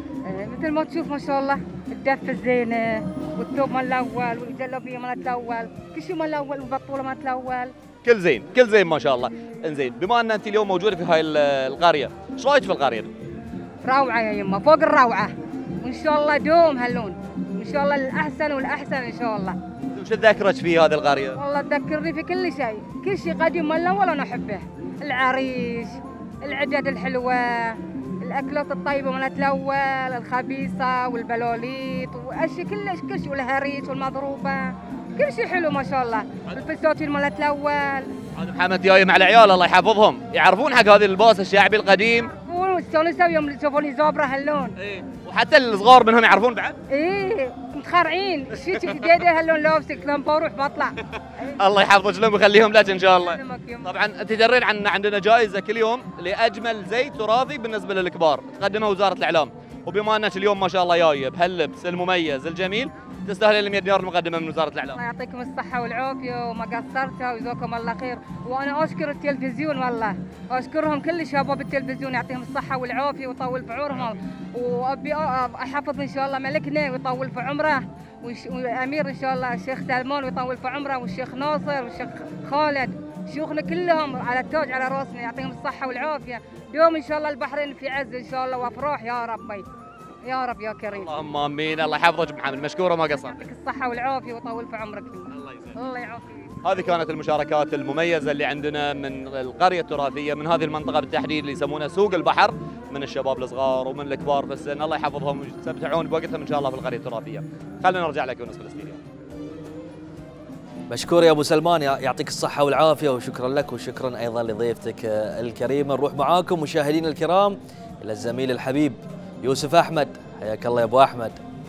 مثل ما تشوف ما شاء الله الدفه الزينه والثوب مال الاول والجلابيه مالت الاول، كل شيء مال الاول والبطوله مالت الاول، كل زين كل زين ما شاء الله. انزين، بما ان انت اليوم موجوده في هاي القريه، ايش رايك في القريه؟ روعه يا يمه، فوق الروعه، وان شاء الله دوم هاللون، وان شاء الله الاحسن والاحسن ان شاء الله. وش تذكرك في هذه القريه؟ والله تذكرني في كل شيء، كل شيء قديم مال الاول انا احبه، العريش، العدد الحلوه، الاكلات الطيبه مالت الاول، الخبيثه والبلوليط واشياء كل شيء، والهريس والمضروبه، كل شيء حلو ما شاء الله، الفساتين مالت الاول. هذا محمد جاي مع العيال الله يحفظهم، يعرفون حق هذا اللباس الشعبي القديم. يستانسوا يوم يشوفوني زابره هاللون. ايه، وحتى الصغار منهم يعرفون بعد؟ ايه، متخرعين، شفت جديده هاللون لابسك لما بروح بطلع. الله يحفظك لهم ويخليهم لك ان شاء الله. طبعا انت تدرين عندنا جائزه كل يوم لاجمل زي تراثي بالنسبه للكبار، تقدمها وزاره الاعلام، وبما انك اليوم ما شاء الله جايه بهاللبس المميز الجميل، تستاهل ال 100 دينار المقدمه من وزاره الاعلام. الله يعطيكم الصحه والعافيه وما قصرتوا وجزاكم الله خير، وانا اشكر التلفزيون والله، اشكرهم كل شباب التلفزيون يعطيهم الصحه والعافيه ويطول في عمرهم، وابي احفظ ان شاء الله ملكنا ويطول في عمره، والامير ان شاء الله الشيخ سلمان ويطول في عمره، والشيخ ناصر والشيخ خالد، شيوخنا كلهم على التاج على راسنا يعطيهم الصحه والعافيه، دوم ان شاء الله البحرين في عز ان شاء الله وافراح يا ربي. يا رب يا كريم. اللهم امين، الله يحفظك محمد، مشكور وما قصر. يعطيك الصحه والعافيه ويطول في عمرك. الله يسلمك. الله يعافيك. هذه كانت المشاركات المميزه اللي عندنا من القريه التراثيه، من هذه المنطقه بالتحديد اللي يسمونها سوق البحر، من الشباب الصغار ومن الكبار في السن، الله يحفظهم ويستمتعون بوقتهم ان شاء الله في القريه التراثيه. خلينا نرجع لك يونس في الاستديو. مشكور يا ابو سلمان، يعطيك الصحه والعافيه، وشكرا لك وشكرا ايضا لضيفتك الكريمه. نروح معاكم مشاهدينا الكرام الى الزميل الحبيب يوسف احمد. حياك الله يا ابو احمد.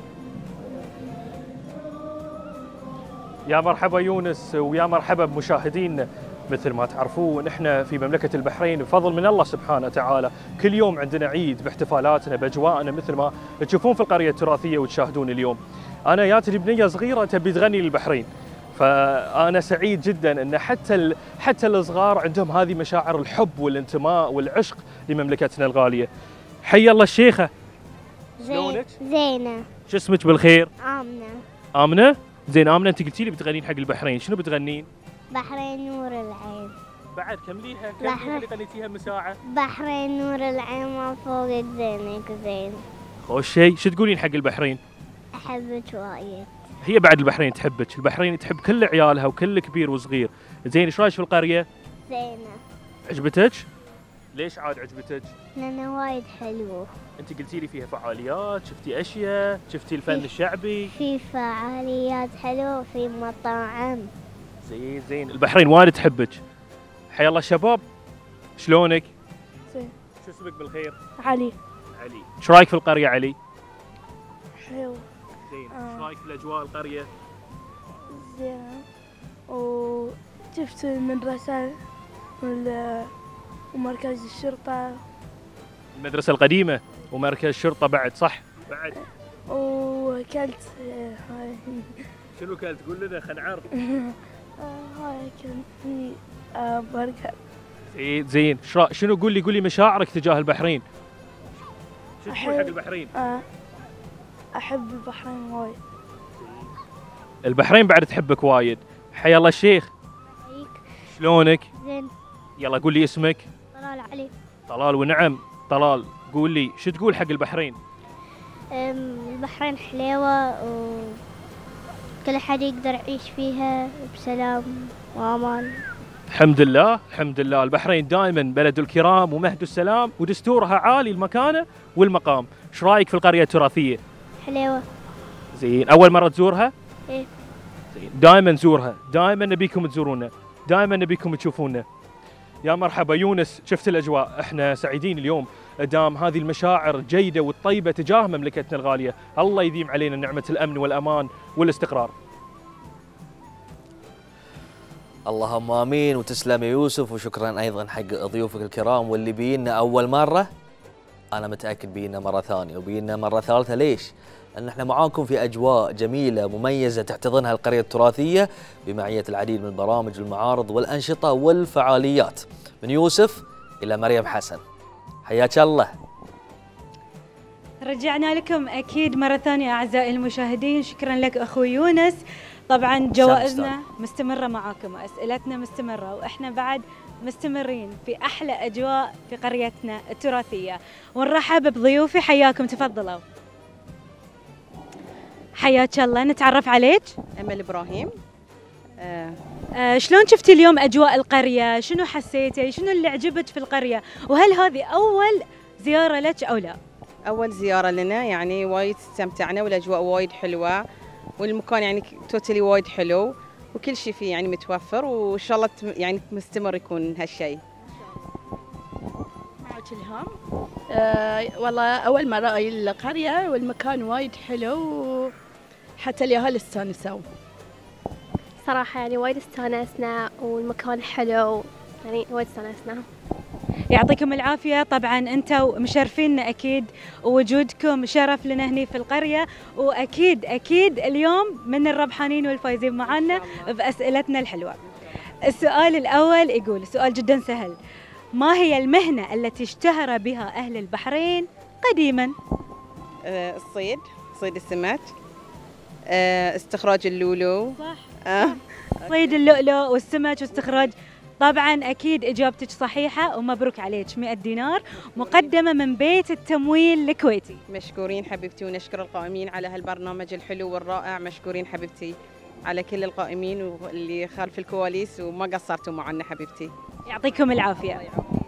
يا مرحبا يونس، ويا مرحبا بمشاهدينا. مثل ما تعرفون احنا في مملكه البحرين بفضل من الله سبحانه وتعالى كل يوم عندنا عيد باحتفالاتنا باجواءنا مثل ما تشوفون في القريه التراثيه وتشاهدون اليوم. انا جاتني بنيه صغيره تبي تغني للبحرين، فانا سعيد جدا ان حتى الصغار عندهم هذه مشاعر الحب والانتماء والعشق لمملكتنا الغاليه. حي الله الشيخه. شلونك؟ زينه. شو اسمك بالخير؟ آمنة. آمنة؟ زين آمنة، انت قلتي لي بتغنين حق البحرين، شنو بتغنين؟ بحرين نور العين. بعد كمليها، كمليها اللي غنيتيها من ساعة. بحرين نور العين ما فوقك زينك زين. خوش شيء، شو تقولين حق البحرين؟ احبك وايد. هي بعد البحرين تحبك، البحرين تحب كل عيالها وكل كبير وصغير. زين ايش رايك في القرية؟ زينة. عجبتك؟ ليش عاد عجبتك؟ لأنه وايد حلو. انت قلتي لي فيها فعاليات، شفتي اشياء، شفتي الفن الشعبي. في فعاليات حلوة وفي مطاعم. زين البحرين وايد تحبك. حيا الله الشباب، شلونك؟ زين. شو اسمك بالخير؟ علي. علي، ايش رايك في القريه علي؟ حلو. زين، ايش رايك في الاجواء القريه؟ زين. وشفت المدرسة ومركز الشرطة. المدرسه القديمه ومركز الشرطه بعد، صح؟ بعد. وكلت هاي. شنو كلت؟ قول لنا خلينا نعرف. هاي كان في برجر. زين، شنو قول لي مشاعرك تجاه البحرين؟ شو تقول حق البحرين؟ احب البحرين وايد. البحرين بعد تحبك وايد. حيا الله الشيخ. شلونك؟ زين. يلا قول لي اسمك. طلال علي. طلال، ونعم طلال، قول لي شو تقول حق البحرين؟ البحرين حليوة وكل حد يقدر يعيش فيها بسلام وأمان. الحمد لله، الحمد لله. البحرين دائما بلد الكرام ومهد السلام ودستورها عالي المكانة والمقام. ايش رايك في القرية التراثية؟ حليوة. زين، أول مرة تزورها؟ إيه. زين، دائما زورها، دائما نبيكم تزورونا، دائما نبيكم تشوفونا. يا مرحبا يونس، شفت الأجواء، احنا سعيدين اليوم دام هذه المشاعر الجيدة والطيبة تجاه مملكتنا الغالية. الله يديم علينا نعمة الأمن والأمان والاستقرار. اللهم امين. وتسلم يا يوسف، وشكرا ايضا حق ضيوفك الكرام، واللي بينا اول مره انا متاكد بينا مره ثانيه وبينا مره ثالثه. ليش؟ لان احنا معاكم في اجواء جميله مميزه تحتضنها القريه التراثيه بمعيه العديد من البرامج والمعارض والانشطه والفعاليات. من يوسف الى مريم حسن، حياك الله. رجعنا لكم اكيد مره ثانيه اعزائي المشاهدين. شكرا لك اخوي يونس. طبعا جوائزنا مستمره معاكم واسئلتنا مستمره، واحنا بعد مستمرين في احلى اجواء في قريتنا التراثيه. ونرحب بضيوفي، حياكم، تفضلوا. حياك الله، نتعرف عليك. امل ابراهيم. شلون شفتي اليوم اجواء القريه؟ شنو حسيتي؟ شنو اللي عجبك في القريه؟ وهل هذه اول زياره لك او لا؟ اول زياره لنا، يعني وايد استمتعنا والاجواء وايد حلوه، والمكان يعني توتالي وايد حلو، وكل شيء فيه يعني متوفر، وان شاء الله يعني مستمر يكون هالشيء. معك الهام. والله اول مره اجي القريه والمكان وايد حلو، وحتى اليهال استانسوا. صراحه يعني وايد استانسنا والمكان حلو، يعني وايد استانسنا. يعطيكم العافية. طبعا انتم مشرفيننا اكيد، ووجودكم شرف لنا هني في القرية، واكيد اكيد اليوم من الربحانين والفايزين معنا باسئلتنا الحلوة. السؤال الاول يقول، سؤال جدا سهل، ما هي المهنة التي اشتهر بها اهل البحرين قديما؟ الصيد، صيد السمك، استخراج اللؤلؤ. صح. صيد اللؤلؤ والسمك واستخراج. طبعا اكيد اجابتك صحيحه، ومبروك عليك 100 دينار مقدمه من بيت التمويل الكويتي. مشكورين حبيبتي، ونشكر القائمين على هالبرنامج الحلو والرائع. مشكورين حبيبتي على كل القائمين واللي خلف الكواليس، وما قصرتوا معنا حبيبتي. يعطيكم العافيه.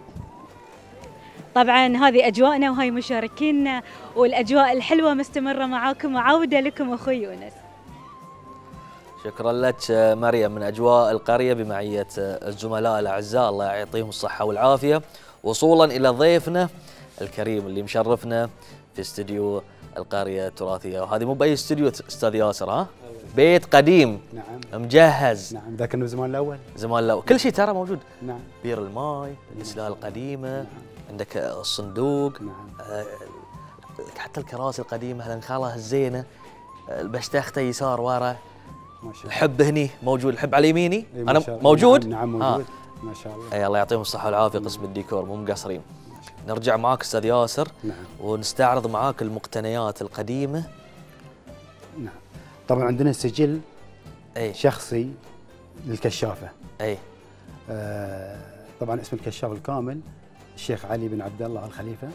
طبعا هذه اجواءنا وهاي مشاركينا، والاجواء الحلوه مستمره معاكم، وعوده لكم اخوي يونس. شكرا لك مريم. من أجواء القرية بمعية الزملاء الأعزاء، الله يعطيهم الصحة والعافية، وصولا إلى ضيفنا الكريم اللي مشرفنا في استديو القرية التراثية. وهذه مو بأي استديو أستاذ ياسر، ها؟ بيت قديم. نعم. مجهز. نعم، ذاك انه زمان الأول. زمان الأول، كل شيء ترى موجود. نعم. بير الماي، الإسلاء القديمة. نعم. عندك الصندوق. نعم. حتى الكراسي القديمة الانخالة الزينة، البشتخته يسار ورا. الحب هني موجود، الحب على يميني. انا موجود. نعم موجود. ما شاء الله. اي الله يعطيهم الصحه والعافيه قسم الديكور، مو مقصرين. نرجع معاك استاذ ياسر. نعم. ونستعرض معاك المقتنيات القديمه. نعم. طبعا عندنا سجل اي شخصي للكشافه. اي طبعا اسم الكشاف الكامل الشيخ علي بن عبد الله الخليفه.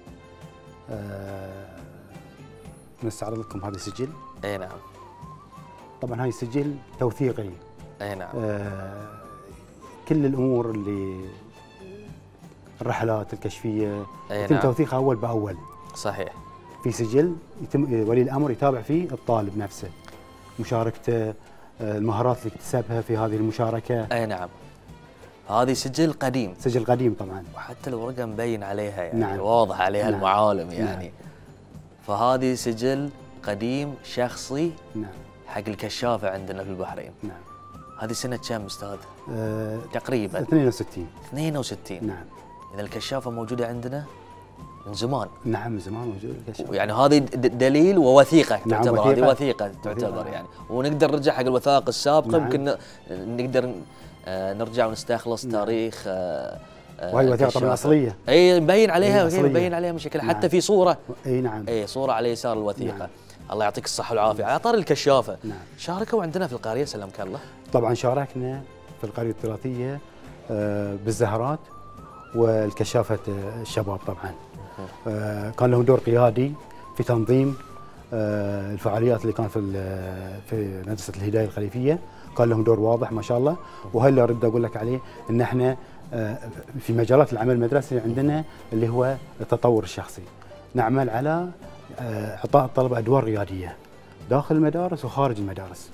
نستعرض لكم هذا السجل. اي نعم. طبعا هاي سجل توثيقي. اي نعم. كل الامور اللي الرحلات الكشفيه أي يتم نعم. توثيقها اول باول. صحيح. في سجل يتم ولي الامر يتابع فيه الطالب نفسه، مشاركته، المهارات اللي اكتسبها في هذه المشاركه. اي نعم. هذه سجل قديم. سجل قديم طبعا. وحتى الورقه مبين عليها يعني نعم. واضح عليها نعم. المعالم يعني. نعم. فهذه سجل قديم شخصي. نعم. حق الكشافه عندنا في البحرين. نعم. هذه سنه كم استاذ؟ تقريبا 62. 62. نعم. اذا الكشافه موجوده عندنا من زمان. نعم من زمان موجود الكشافه. يعني هذه دليل ووثيقه نعم تعتبر. وثيقة. هذه وثيقه تعتبر يعني، ونقدر نرجع حق الوثائق السابقه. نعم. يمكن نقدر نرجع ونستخلص تاريخ. وهي وثيقه طبعا اصليه. اي مبين عليها، أصلية. مبين عليها من شكلها. نعم. حتى في صوره. اي نعم. اي صوره على يسار الوثيقه. نعم. الله يعطيك الصحه والعافيه. على طار الكشافه. نعم. شاركوا عندنا في القريه سلمك الله. طبعا شاركنا في القريه التراثيه بالزهرات والكشافه الشباب طبعا. كان لهم دور قيادي في تنظيم الفعاليات اللي كانت في مدرسه الهدايه الخليفيه، كان لهم دور واضح ما شاء الله. وهي اللي ارد اقول لك عليه ان احنا في مجالات العمل المدرسي عندنا اللي هو التطور الشخصي، نعمل على اعطاء الطلبه ادوار رياديه داخل المدارس وخارج المدارس.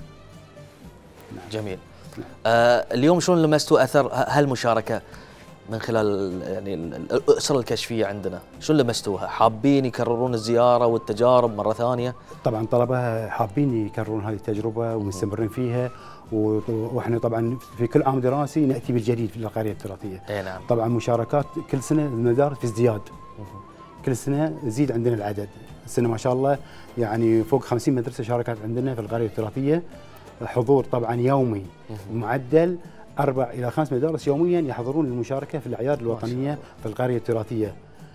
جميل. اليوم شلون لمستوا اثر هالمشاركه من خلال يعني الاسره الكشفيه عندنا؟ شلون لمستوها؟ حابين يكررون الزياره والتجارب مره ثانيه؟ طبعا الطلبه حابين يكررون هذه التجربه ومستمرين فيها، واحنا طبعا في كل عام دراسي ناتي بالجديد في القريه التراثيه. اي نعم. طبعا مشاركات كل سنه المدارس في ازدياد. كل سنه يزيد عندنا العدد. السنه ما شاء الله يعني فوق 50 مدرسه شاركت عندنا في القريه التراثيه. حضور طبعا يومي معدل 4 إلى 5 مدارس يوميا يحضرون المشاركه في الاعياد الوطنيه في القريه التراثيه.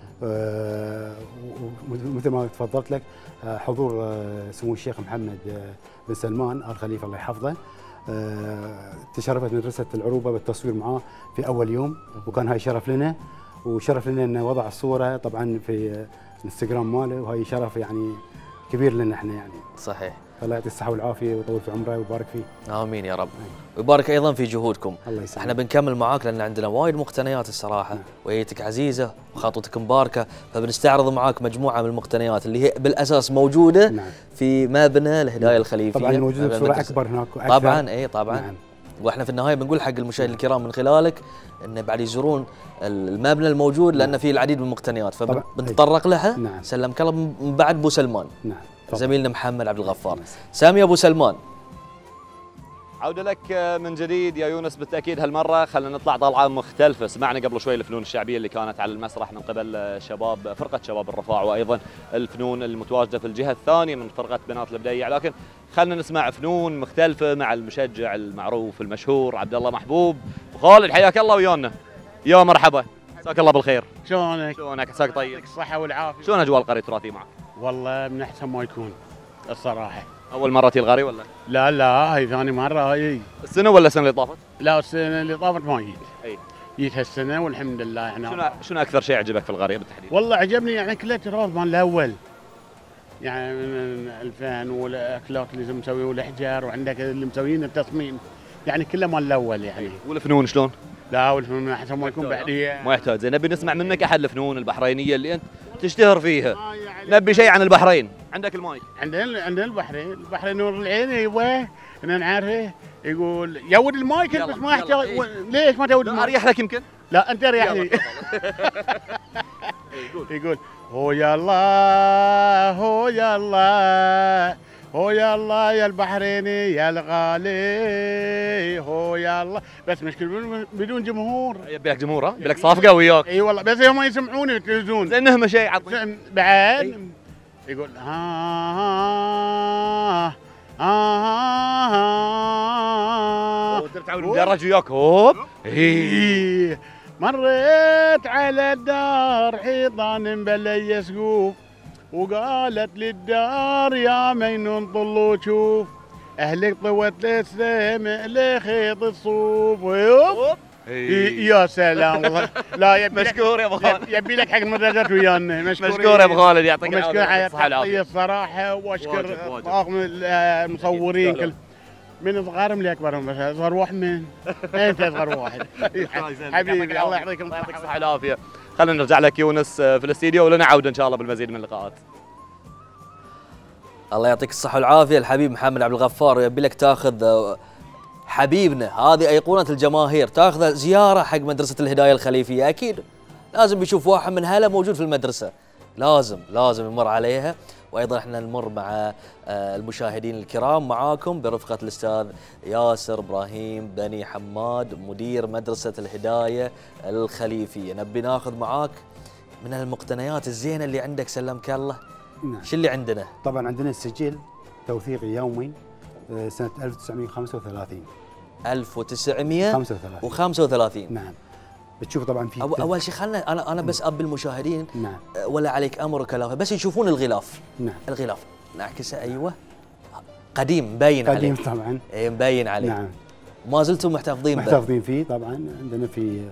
مثل ما تفضلت لك حضور سمو الشيخ محمد بن سلمان آل خليفه الله يحفظه. تشرفت مدرسه العروبه بالتصوير معاه في اول يوم، وكان هاي شرف لنا، وشرف لنا انه وضع الصوره طبعا في الانستغرام ماله، وهي شرف يعني كبير لنا احنا يعني. صحيح. الله يعطيه الصحه والعافيه ويطول في عمره ويبارك فيه. امين يا رب. ويبارك ايضا في جهودكم. الله يسلمك. احنا بنكمل معاك لان عندنا وايد مقتنيات الصراحه، وهيتك عزيزه وخطوتك مباركه، فبنستعرض معاك مجموعه من المقتنيات اللي هي بالاساس موجوده في مبنى الهدايه الخليفيه. طبعا موجوده بصوره اكبر هناك أكثر. طبعا اي طبعا. نعم. واحنا في النهايه بنقول حق المشاهدين الكرام من خلالك انه بعد يزورون المبنى الموجود لان فيه العديد من المقتنيات، فبنتطرق لها. نعم. سلمك الله من بعد ابو سلمان. نعم. زميلنا محمد عبد الغفار. سامي ابو سلمان. عودة لك من جديد يا يونس. بالتأكيد هالمرة خلينا نطلع طلعة مختلفة. سمعنا قبل شوي الفنون الشعبية اللي كانت على المسرح من قبل شباب فرقة شباب الرفاع، وأيضا الفنون المتواجدة في الجهة الثانية من فرقة بنات البديع، لكن خلينا نسمع فنون مختلفة مع المشجع المعروف المشهور عبد الله محبوب. وخالد حياك الله ويانا. يا مرحبا. مساك الله بالخير. شلونك؟ شلونك؟ عساك طيب. يعطيك الصحة والعافية. شلون أجواء القرية التراثية معك؟ والله من أحسن ما يكون الصراحة. أول مرة تي القرية ولا؟ لا هاي ثاني مرة. هاي السنة ولا السنة اللي طافت؟ لا السنة اللي طافت ما جيت. أي. جيت هالسنة والحمد لله. احنا شنو أكثر شيء عجبك في القرية بالتحديد؟ والله عجبني يعني كله تراث مال الأول. يعني من الفن والأكلات اللي مسويه والأحجار، وعندك اللي مسويين التصميم، يعني كله مال الأول يعني. والفنون شلون؟ لا والفنون احسن ما يكون بعديه. ما يحتاج. زين نبي نسمع منك احد الفنون البحرينيه اللي انت تشتهر فيها. نبي شيء عن البحرين. عندك المايك. عندنا البحرين نور العين. ايوه انا نعرفه. يقول يود المايك بس ما يحتاج. ليش ما تود المايك؟ اريح لك يمكن. لا انت اريحني. يقول هو يلا هو يلا هو يلا يا البحريني يا الغالي هو يلا. بس مشكلة بدون جمهور. يبي لك جمهور. يبي لك صافقه وياك. اي والله بس هم يسمعوني بالتلفزيون. زين نهم شيء عطني بعد. يقول ها تعود مدرج وياك هوب. مريت على الدار حيطان مبلي سقوف، وقالت للدار يا مينون طل وشوف، اهلك طوت للسمع لخيط الصوف. يا سلام والله. لا يبي مشكور يا ابو خالد. يبي لك حق المدرجات ويانا. مشكور يا ابو خالد يعطيك العافيه. مشكور على التغطيه الصراحه، واشكر طاقم المصورين كل من صغارهم لاكبرهم. بس اصغر واحد من انت اصغر واحد. حبيبي الله يعطيكم الصحه والعافيه. خلينا نرجع لك يونس في الاستديو ولنا عوده ان شاء الله بالمزيد من اللقاءات. الله يعطيك الصحة والعافية الحبيب محمد عبد الغفار، يبي لك تاخذ حبيبنا هذه أيقونة الجماهير، تاخذ زيارة حق مدرسة الهداية الخليفية، أكيد لازم يشوف واحد من هلا موجود في المدرسة، لازم يمر عليها. وايضا احنا نمر مع المشاهدين الكرام معاكم برفقة الاستاذ ياسر ابراهيم بني حماد مدير مدرسة الهداية الخليفية. نبي ناخذ معاك من المقتنيات الزينة اللي عندك سلمك الله. نعم. شو اللي عندنا؟ طبعا عندنا السجل توثيقي يومي سنة 1935. 1935. نعم. بتشوف طبعا في اول شيء خلنا انا بس ابي المشاهدين نعم. ولا عليك امر وكلافه، بس يشوفون الغلاف. نعم. الغلاف نعكسه، ايوه قديم مبين عليه. قديم طبعا. اي مبين عليه. نعم. ما زلتم محتفظين به؟ محتفظين فيه طبعا، عندنا في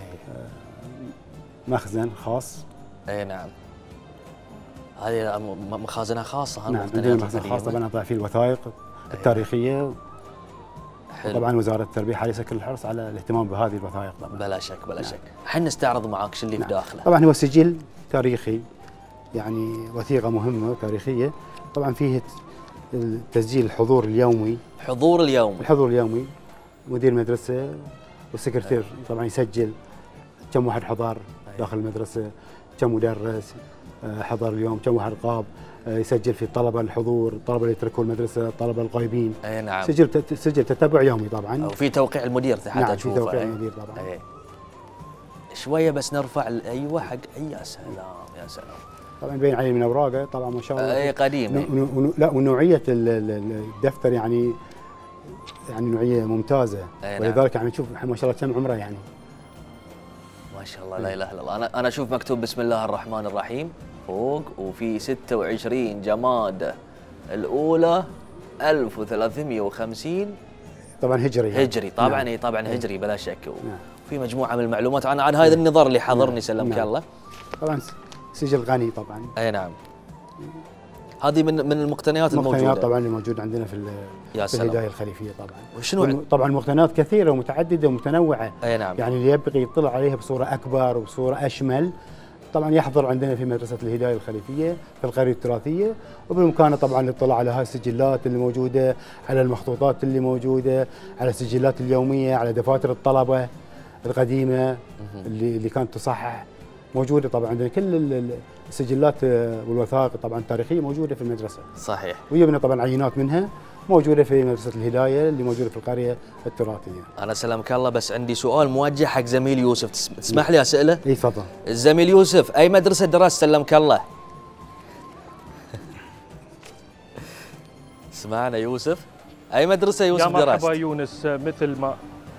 مخزن خاص. اي نعم. هذه مخازنها خاصه. نعم عندنا مخزن خاص طبعا نضع فيه الوثائق التاريخيه. حلو. طبعا وزاره التربيه حريصه كل الحرص على الاهتمام بهذه الوثائق طبعا. بلا شك بلا شك. الحين نستعرض معاك شو اللي في داخله. طبعا هو سجل تاريخي، يعني وثيقه مهمه وتاريخيه. طبعا فيه تسجيل الحضور اليومي. الحضور اليومي مدير مدرسه والسكرتير طبعا يسجل كم واحد حضر داخل المدرسه، كم مدرس حضر اليوم، كم واحد رقاب، يسجل في الطلبه الحضور، الطلبه اللي تركوا المدرسه، الطلبه الغايبين. اي نعم. سجل تتبع يومي طبعا. وفي توقيع المدير تحت. نعم في توقيع المدير طبعا. أي. شويه بس نرفع ايوه حق يا سلام يا سلام. طبعا يبين عليه من اوراقه طبعا ما شاء الله. اي قديم. لا ونوعيه الدفتر يعني نوعيه ممتازه. نعم. ولذلك يعني تشوف ما شاء الله كم عمره يعني. ما شاء الله لا اله الا الله. انا اشوف مكتوب بسم الله الرحمن الرحيم فوق، وفي 26 جمادى الاولى 1350 طبعا هجري طبعا. نعم. اي طبعا نعم. هجري بلا شك. نعم. في مجموعه من المعلومات عن هذا النظر اللي حضرني سلمك نعم. الله. طبعا سجل غني طبعا. اي نعم. هذه من المقتنيات الموجوده طبعا اللي موجوده عندنا في الهدايه الخليفيه طبعا. وشنو طبعا مقتنيات كثيره ومتعدده ومتنوعه. اي نعم. يعني اللي يبغي يطلع عليها بصوره اكبر وبصوره اشمل طبعا يحضر عندنا في مدرسه الهدايه الخليفيه في القريه التراثيه، وبالامكانه طبعا الاطلاع على هاي السجلات اللي موجوده، على المخطوطات اللي موجوده، على السجلات اليوميه، على دفاتر الطلبه القديمه اللي كانت تصحح موجوده طبعا عندنا. كل السجلات والوثائق طبعا التاريخيه موجوده في المدرسه. صحيح. ويبنى طبعا عينات منها موجوده في مدرسه الهدايه اللي موجوده في القريه التراثيه. انا سلامك الله بس عندي سؤال موجه حق زميل يوسف، تسمح لي اساله؟ اي تفضل. الزميل يوسف اي مدرسه درست سلمك الله؟ اسمعنا يوسف، اي مدرسه يوسف درست؟ يا مرحبا يونس. مثل ما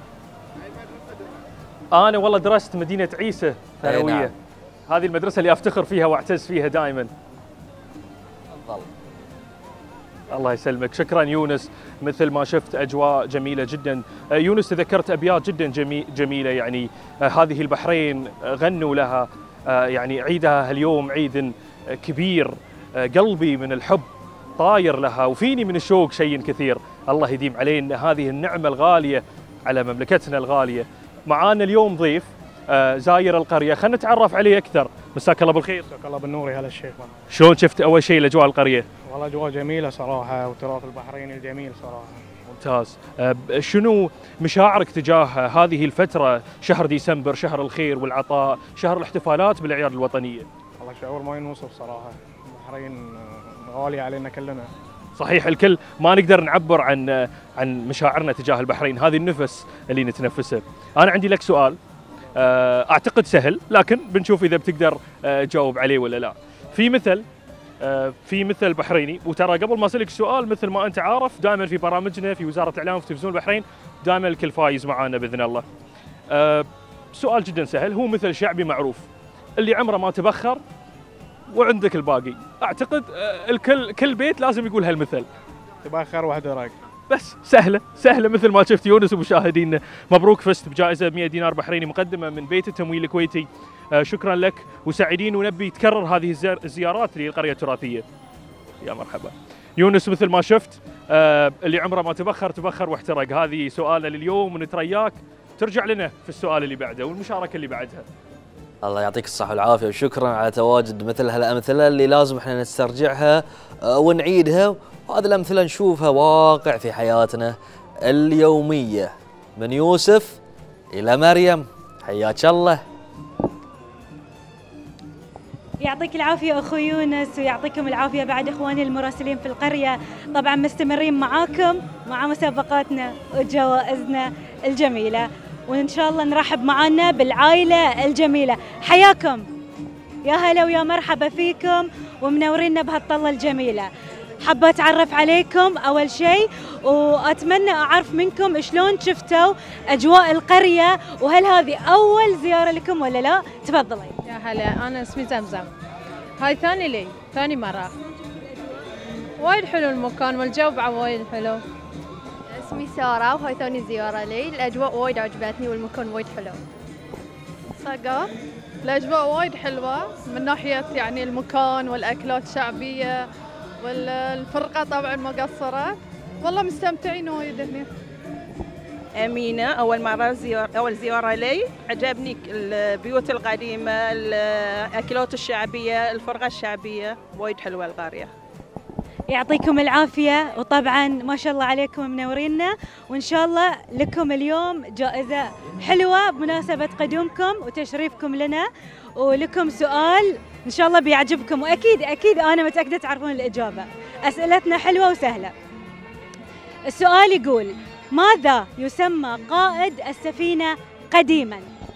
انا والله درست مدينه عيسى ثانويه. نعم. هذه المدرسه اللي افتخر فيها واعتز فيها دائما. تفضل. الله يسلمك. شكرا يونس. مثل ما شفت اجواء جميله جدا. يونس تذكرت ابيات جدا جميله، يعني هذه البحرين غنوا لها، يعني عيدها اليوم عيد كبير، قلبي من الحب طاير لها وفيني من الشوق شيء كثير. الله يديم علينا هذه النعمه الغاليه على مملكتنا الغاليه. معانا اليوم ضيف زاير القريه، خلينا نتعرف عليه اكثر. مساك الله بالخير. مساك الله بالنور يا هلا الشيخ. شلون شفت اول شيء الاجواء القريه؟ والله اجواء جميله صراحه، وتراث البحرين الجميل صراحه. ممتاز. شنو مشاعرك تجاه هذه الفتره، شهر ديسمبر، شهر الخير والعطاء، شهر الاحتفالات بالاعياد الوطنيه؟ والله شعور ما ينوصف صراحه. البحرين غاليه علينا كلنا. صحيح، الكل ما نقدر نعبر عن مشاعرنا تجاه البحرين، هذه النفس اللي نتنفسه. انا عندي لك سؤال اعتقد سهل، لكن بنشوف اذا بتقدر تجاوب عليه ولا لا. في مثل بحريني، وترى قبل ما اسالك السؤال مثل ما انت عارف دائما في برامجنا في وزاره الاعلام في تلفزيون البحرين دائما الكل فايز معانا باذن الله. سؤال جدا سهل، هو مثل شعبي معروف اللي عمره ما تبخر وعندك الباقي. اعتقد كل بيت لازم يقول هالمثل. تبخر واحدرق. بس سهله مثل ما شفت يونس ومشاهدينا. مبروك، فزت بجائزه 100 دينار بحريني مقدمه من بيت التمويل الكويتي. شكرا لك وسعيدين، ونبي تكرر هذه الزيارات للقريه التراثيه. يا مرحبا يونس. مثل ما شفت اللي عمره ما تبخر واحترق، هذه سؤالنا لليوم، ونترياك ترجع لنا في السؤال اللي بعده والمشاركه اللي بعدها. الله يعطيك الصحة والعافية، وشكرا على تواجد مثل هالأمثلة اللي لازم احنا نسترجعها ونعيدها، وهذه الأمثلة نشوفها واقع في حياتنا اليومية. من يوسف إلى مريم، حياك الله. يعطيك العافية أخوي يونس، ويعطيكم العافية بعد إخواني المراسلين في القرية. طبعا مستمرين معاكم مع مسابقاتنا وجوائزنا الجميلة، وإن شاء الله نرحب معنا بالعائلة الجميلة. حياكم، يا هلا ويا مرحبا فيكم ومنورينا بهالطلة الجميلة. حابة أتعرف عليكم أول شيء، وأتمنى أعرف منكم شلون شفتوا أجواء القرية، وهل هذه أول زيارة لكم ولا لا؟ تفضلي. يا هلا، أنا اسمي زمزم، هاي ثاني مرة. وايد حلو المكان والجو بعد وايد حلو. اسمي سارة وهاي ثاني زيارة لي، الأجواء وايد عجبتني والمكان وايد حلو. صقر، الأجواء وايد حلوة من ناحية يعني المكان والأكلات الشعبية والفرقة طبعا ما قصرت، والله مستمتعين وايد هنا. أمينة، أول زيارة لي، عجبني البيوت القديمة، الأكلات الشعبية، الفرقة الشعبية، وايد حلوة القرية. يعطيكم العافية، وطبعا ما شاء الله عليكم منورينا، وإن شاء الله لكم اليوم جائزة حلوة بمناسبة قدومكم وتشريفكم لنا. ولكم سؤال إن شاء الله بيعجبكم، وأكيد أنا متأكدة تعرفون الإجابة. أسئلتنا حلوة وسهلة. السؤال يقول: ماذا يسمى قائد السفينة قديما؟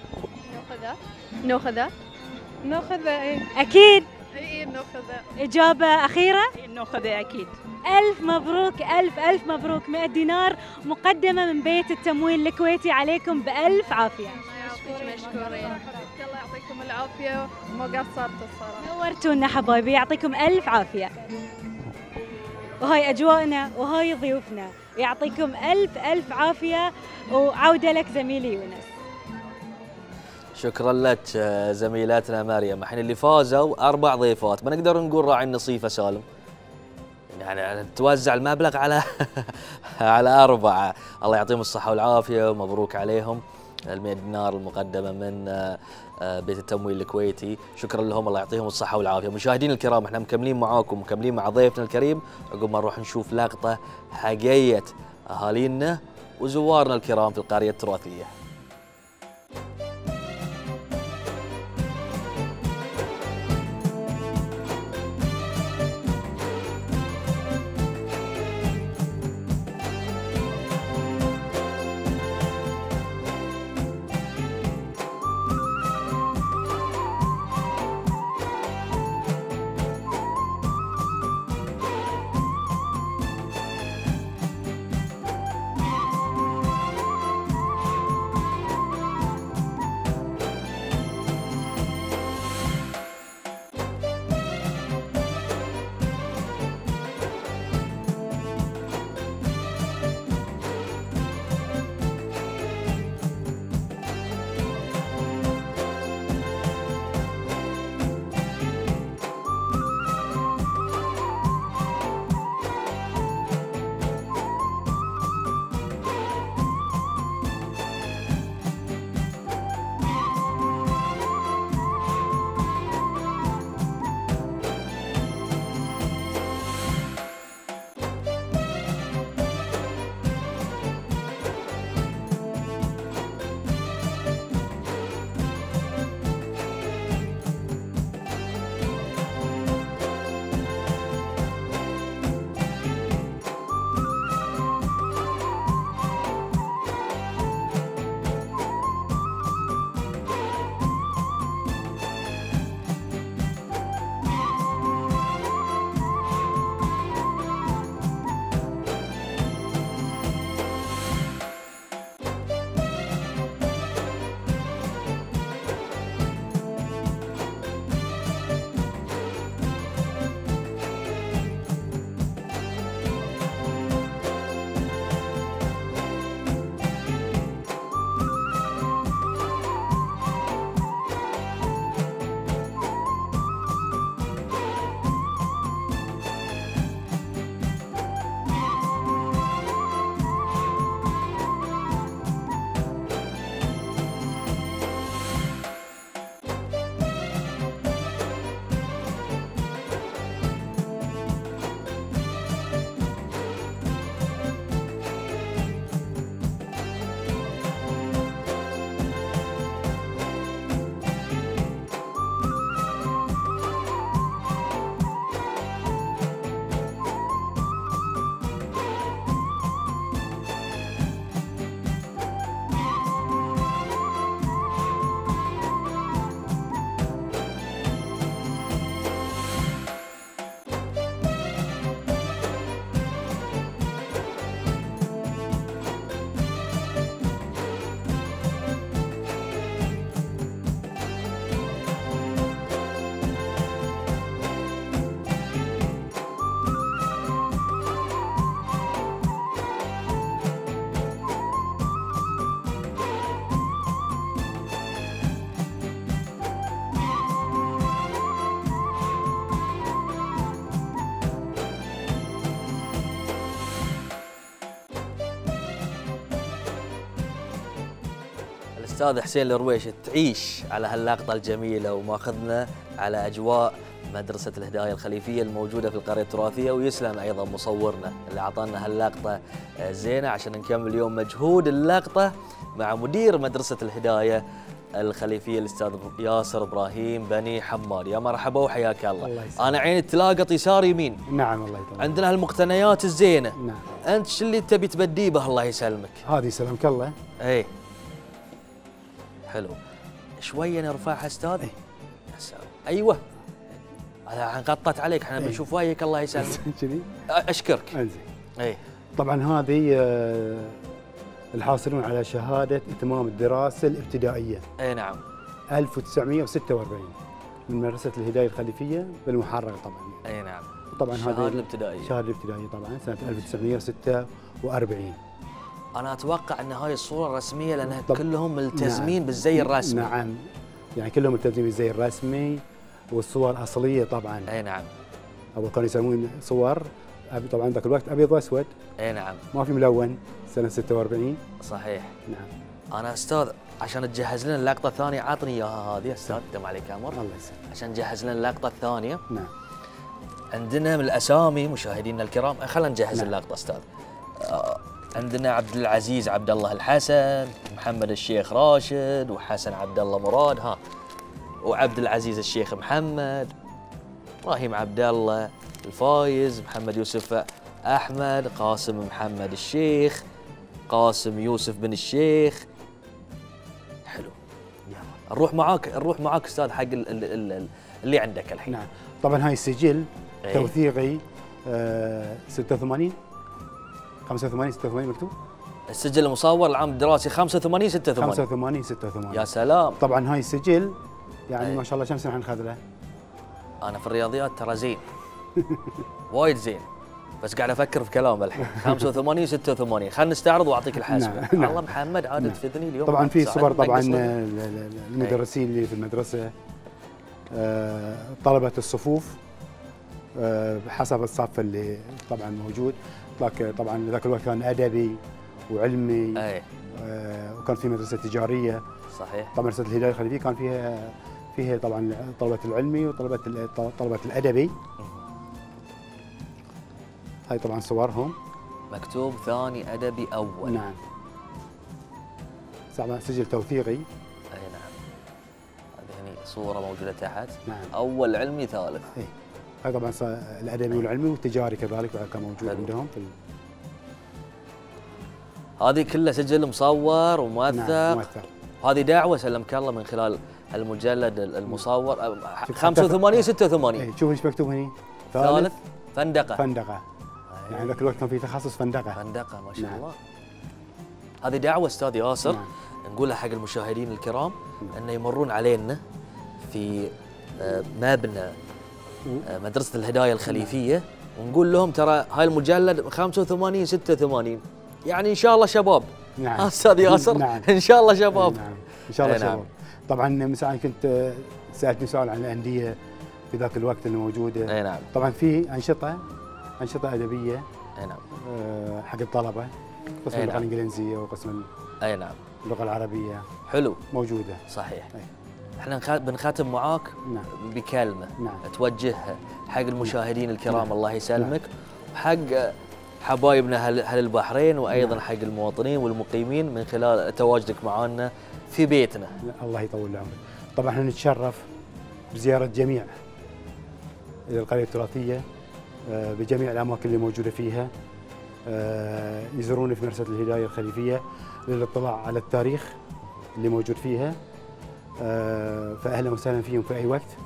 نوخذة. إيه. أكيد. اي نوخذة. إجابة أخيرة؟ نوخذة أكيد. ألف مبروك، ألف مبروك، 100 دينار مقدمة من بيت التمويل الكويتي عليكم بألف عافية. مشكورين. الله يعطيكم العافية، ما قصرتوا الصراحة. نورتونا حبايبي، يعطيكم ألف عافية. وهاي أجواءنا وهاي ضيوفنا، يعطيكم ألف عافية، وعودة لك زميلي يونس. شكرا لك زميلاتنا مريم. احنا اللي فازوا 4 ضيفات، ما نقدر نقول راعي النصيفة سالم، يعني توزع المبلغ على على 4. الله يعطيهم الصحة والعافية ومبروك عليهم 100 دينار المقدمة من بيت التمويل الكويتي. شكرا لهم، الله يعطيهم الصحة والعافية. مشاهدينا الكرام، احنا مكملين معاكم، مكملين مع ضيفنا الكريم، عقب ما نروح نشوف لقطة حقيقة أهالينا وزوارنا الكرام في القرية التراثية. استاذ حسين الرويش تعيش على هاللقطه الجميله وماخذنا على اجواء مدرسه الهدايه الخليفيه الموجوده في القريه التراثيه، ويسلم ايضا مصورنا اللي اعطانا هاللقطه زينه عشان نكمل اليوم مجهود اللقطه مع مدير مدرسه الهدايه الخليفيه الاستاذ ياسر ابراهيم بني حماد. يا مرحبا وحياك الله. انا عيني تلاقط يسار يمين. نعم الله يطول. عندنا هالمقتنيات الزينه. نعم. انت شو اللي تبي تبديه به الله يسلمك؟ هذه سلامك الله. اي حلو. شويه نرفعها استاذ. يا سلام. ايوه. انا غطت عليك، احنا بنشوف وجهك الله يسلمك. كذي. اشكرك. انزين. اي. طبعا هذه الحاصلون على شهاده اتمام الدراسه الابتدائيه. اي نعم. 1946 من مدرسه الهدايه الخليفيه بالمحرق طبعا. اي نعم. طبعا الشهاده هذه الابتدائيه. الشهاده الابتدائيه طبعا سنه 1946. انا اتوقع ان هاي الصوره الرسميه لانها كلهم ملتزمين نعم. بالزي الرسمي. نعم. يعني كلهم ملتزمين بالزي الرسمي والصور الاصليه طبعا. اي نعم. اول كانوا يسمون صور طبعا ذاك الوقت ابيض واسود. اي نعم. ما في ملون سنه 46. صحيح. نعم. انا استاذ عشان تجهز لنا اللقطه الثانيه عطني اياها هذه استاذ دم عليك امر. الله يسلمك. عشان نجهز لنا اللقطه الثانيه. نعم. عندنا من الاسامي مشاهدينا الكرام، خلينا نجهز نعم. اللقطه استاذ. عندنا عبد العزيز عبد الله الحسن، محمد الشيخ راشد، وحسن عبد الله مراد، ها، وعبد العزيز الشيخ محمد، ابراهيم عبد الله الفايز، محمد يوسف احمد، قاسم محمد الشيخ، قاسم يوسف بن الشيخ. حلو. نروح معاك استاذ حق اللي عندك الحين. نعم. طبعا هاي السجل أي. توثيقي 86 85 86 مكتوب. السجل المصور العام الدراسي 85 86. 85 86. يا سلام. طبعا هاي السجل يعني أي. ما شاء الله كم سنه حنخذ له؟ انا في الرياضيات ترى زين. وايد زين. بس قاعد افكر في كلام الحين 85 86. خلينا نستعرض واعطيك الحاسبه. نعم. الله محمد عاد تفيدني اليوم. طبعا في صور طبعا نقص المدرسين اللي في المدرسه، طلبه الصفوف حسب الصف اللي طبعا موجود. طبعا ذاك الوقت كان ادبي وعلمي. اي. وكان في مدرسه تجاريه. صحيح. طبعا مدرسه الهدايه الخليفيه كان فيها طبعا طلبه العلمي وطلبه الادبي. هاي طبعا صورهم. مكتوب ثاني ادبي اول. نعم. طبعا سجل توثيقي. اي نعم. هذه هني صوره موجوده تحت. نعم. اول علمي ثالث. اي. هاي طبعا الادبي والعلمي والتجاري كذلك كان موجود عندهم في هذه كلها سجل مصور وموثق. نعم. موثق. هذه دعوه سلمك الله من خلال المجلد المصور 85 86. اي شوف ايش مكتوب هني. ثالث فندقه. فندقه. يعني ذاك الوقت كان في تخصص فندقه. فندقه ما شاء نعم. الله. هذه دعوه استاذ ياسر. نعم. نقولها حق المشاهدين الكرام انه يمرون علينا في مبنى مدرسه الهدايه الخليفيه، ونقول لهم ترى هاي المجلد 85 86. يعني ان شاء الله شباب. نعم. استاذ ياسر. نعم. ان شاء الله شباب. نعم. ان شاء الله نعم. شباب. طبعا مساء كنت سالتني سؤال عن الانديه في ذاك الوقت اللي موجوده. اي نعم. طبعا في انشطه ادبيه. اي نعم. حق الطلبه، قسم اللغه الانجليزيه وقسم اي نعم اللغه العربيه. حلو. موجوده. صحيح. أي. احنا بنختم معاك. نعم. بكلمه. نعم. توجهها حق المشاهدين الكرام. نعم. الله يسلمك. وحق حبايبنا اهل البحرين وايضا حق المواطنين والمقيمين من خلال تواجدك معنا في بيتنا. الله يطول عمرك. طبعا احنا نتشرف بزياره جميع القريه التراثيه بجميع الاماكن اللي موجوده فيها. يزورون في مدرسه الهدايه الخليفيه للاطلاع على التاريخ اللي موجود فيها. فاهلا وسهلا فيهم في اي وقت.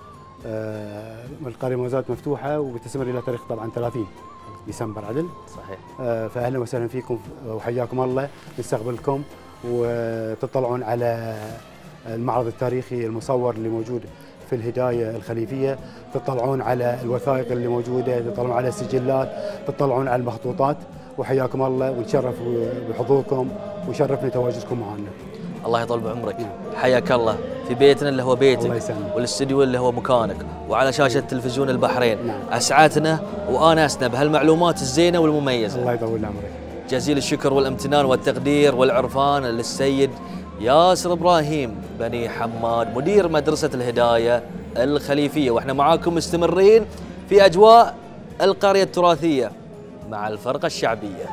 القريه ما زالت مفتوحه وبتستمر الى تاريخ طبعا 30 ديسمبر عدل. صحيح. فاهلا وسهلا فيكم وحياكم الله. نستقبلكم وتطلعون على المعرض التاريخي المصور اللي موجود في الهدايه الخليفيه، تطلعون على الوثائق اللي موجوده، تطلعون على السجلات، تطلعون على المخطوطات. وحياكم الله ونتشرف بحضوركم وشرفنا تواجدكم معنا. الله يطول بعمرك. حياك الله في بيتنا اللي هو بيتك. الله يسلمك. والاستديو اللي هو مكانك وعلى شاشه تلفزيون البحرين. نعم. اسعدتنا وانسنا بهالمعلومات الزينه والمميزه. الله يطول عمرك. جزيل الشكر والامتنان والتقدير والعرفان للسيد ياسر إبراهيم بني حماد مدير مدرسة الهداية الخليفية. واحنا معاكم مستمرين في أجواء القرية التراثية مع الفرقة الشعبية.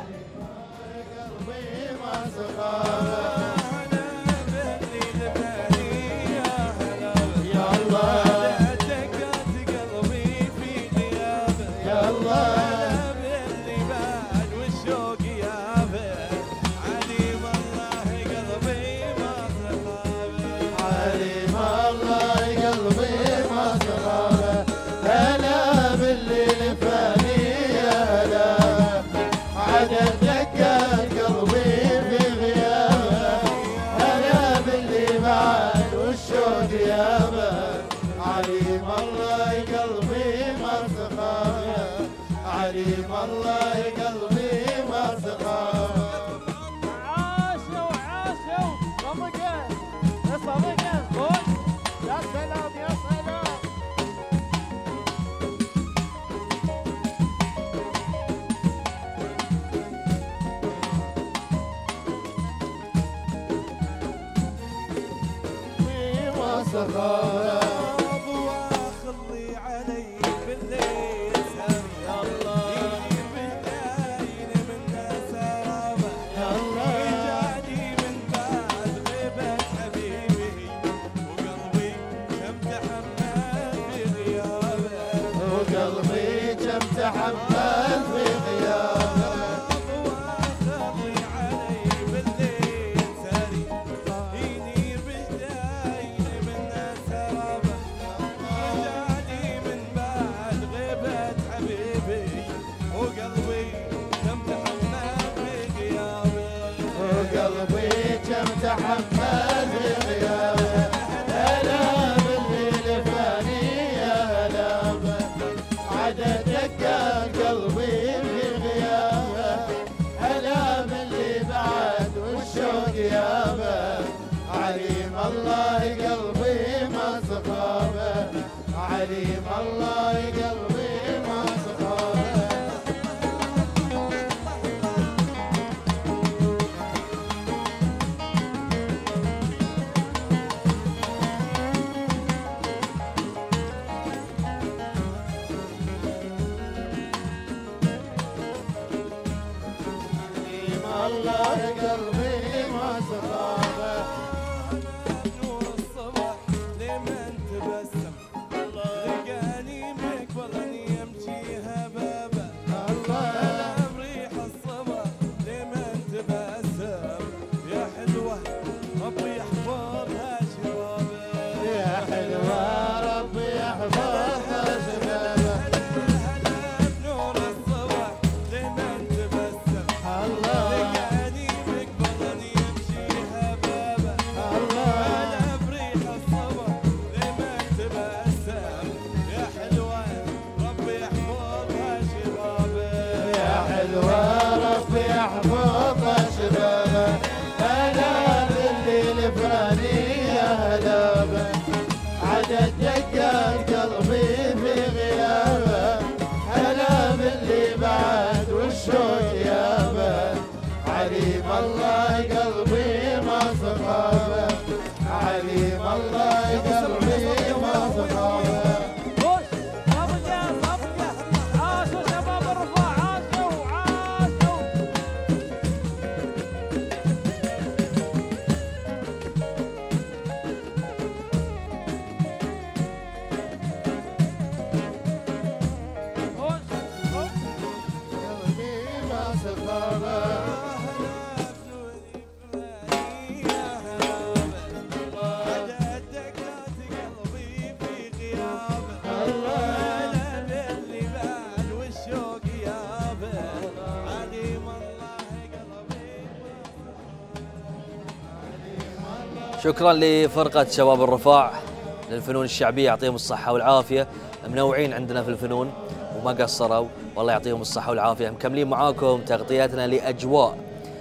شكرا لفرقة شباب الرفاع للفنون الشعبية، يعطيهم الصحة والعافية. منوعين عندنا في الفنون وما قصروا، والله يعطيهم الصحة والعافية. مكملين معاكم تغطياتنا لأجواء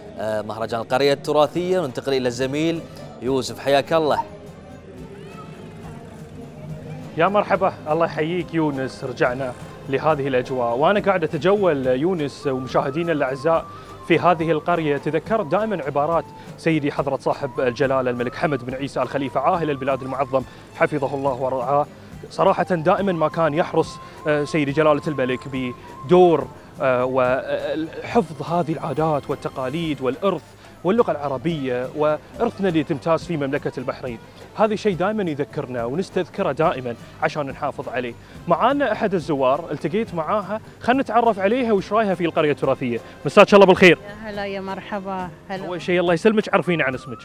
مهرجان القرية التراثية. ننتقل إلى الزميل يوسف، حياك الله. يا مرحبا، الله يحييك يونس. رجعنا لهذه الأجواء وأنا قاعد أتجول يونس ومشاهدينا الأعزاء في هذه القرية تذكرت دائما عبارات سيدي حضرة صاحب الجلالة الملك حمد بن عيسى آل خليفة عاهل البلاد المعظم حفظه الله ورعاه. صراحة دائما ما كان يحرص سيدي جلالة الملك بدور وحفظ هذه العادات والتقاليد والإرث واللغة العربية وإرثنا اللي تمتاز في مملكة البحرين. هذا الشيء دائما يذكرنا ونستذكره دائما عشان نحافظ عليه. معانا أحد الزوار التقيت معاها، خلينا نتعرف عليها وش رايها في القرية التراثية. مساك الله بالخير. يا هلا يا مرحبا. هلا. أول شيء الله يسلمك، عرفينا عن اسمك.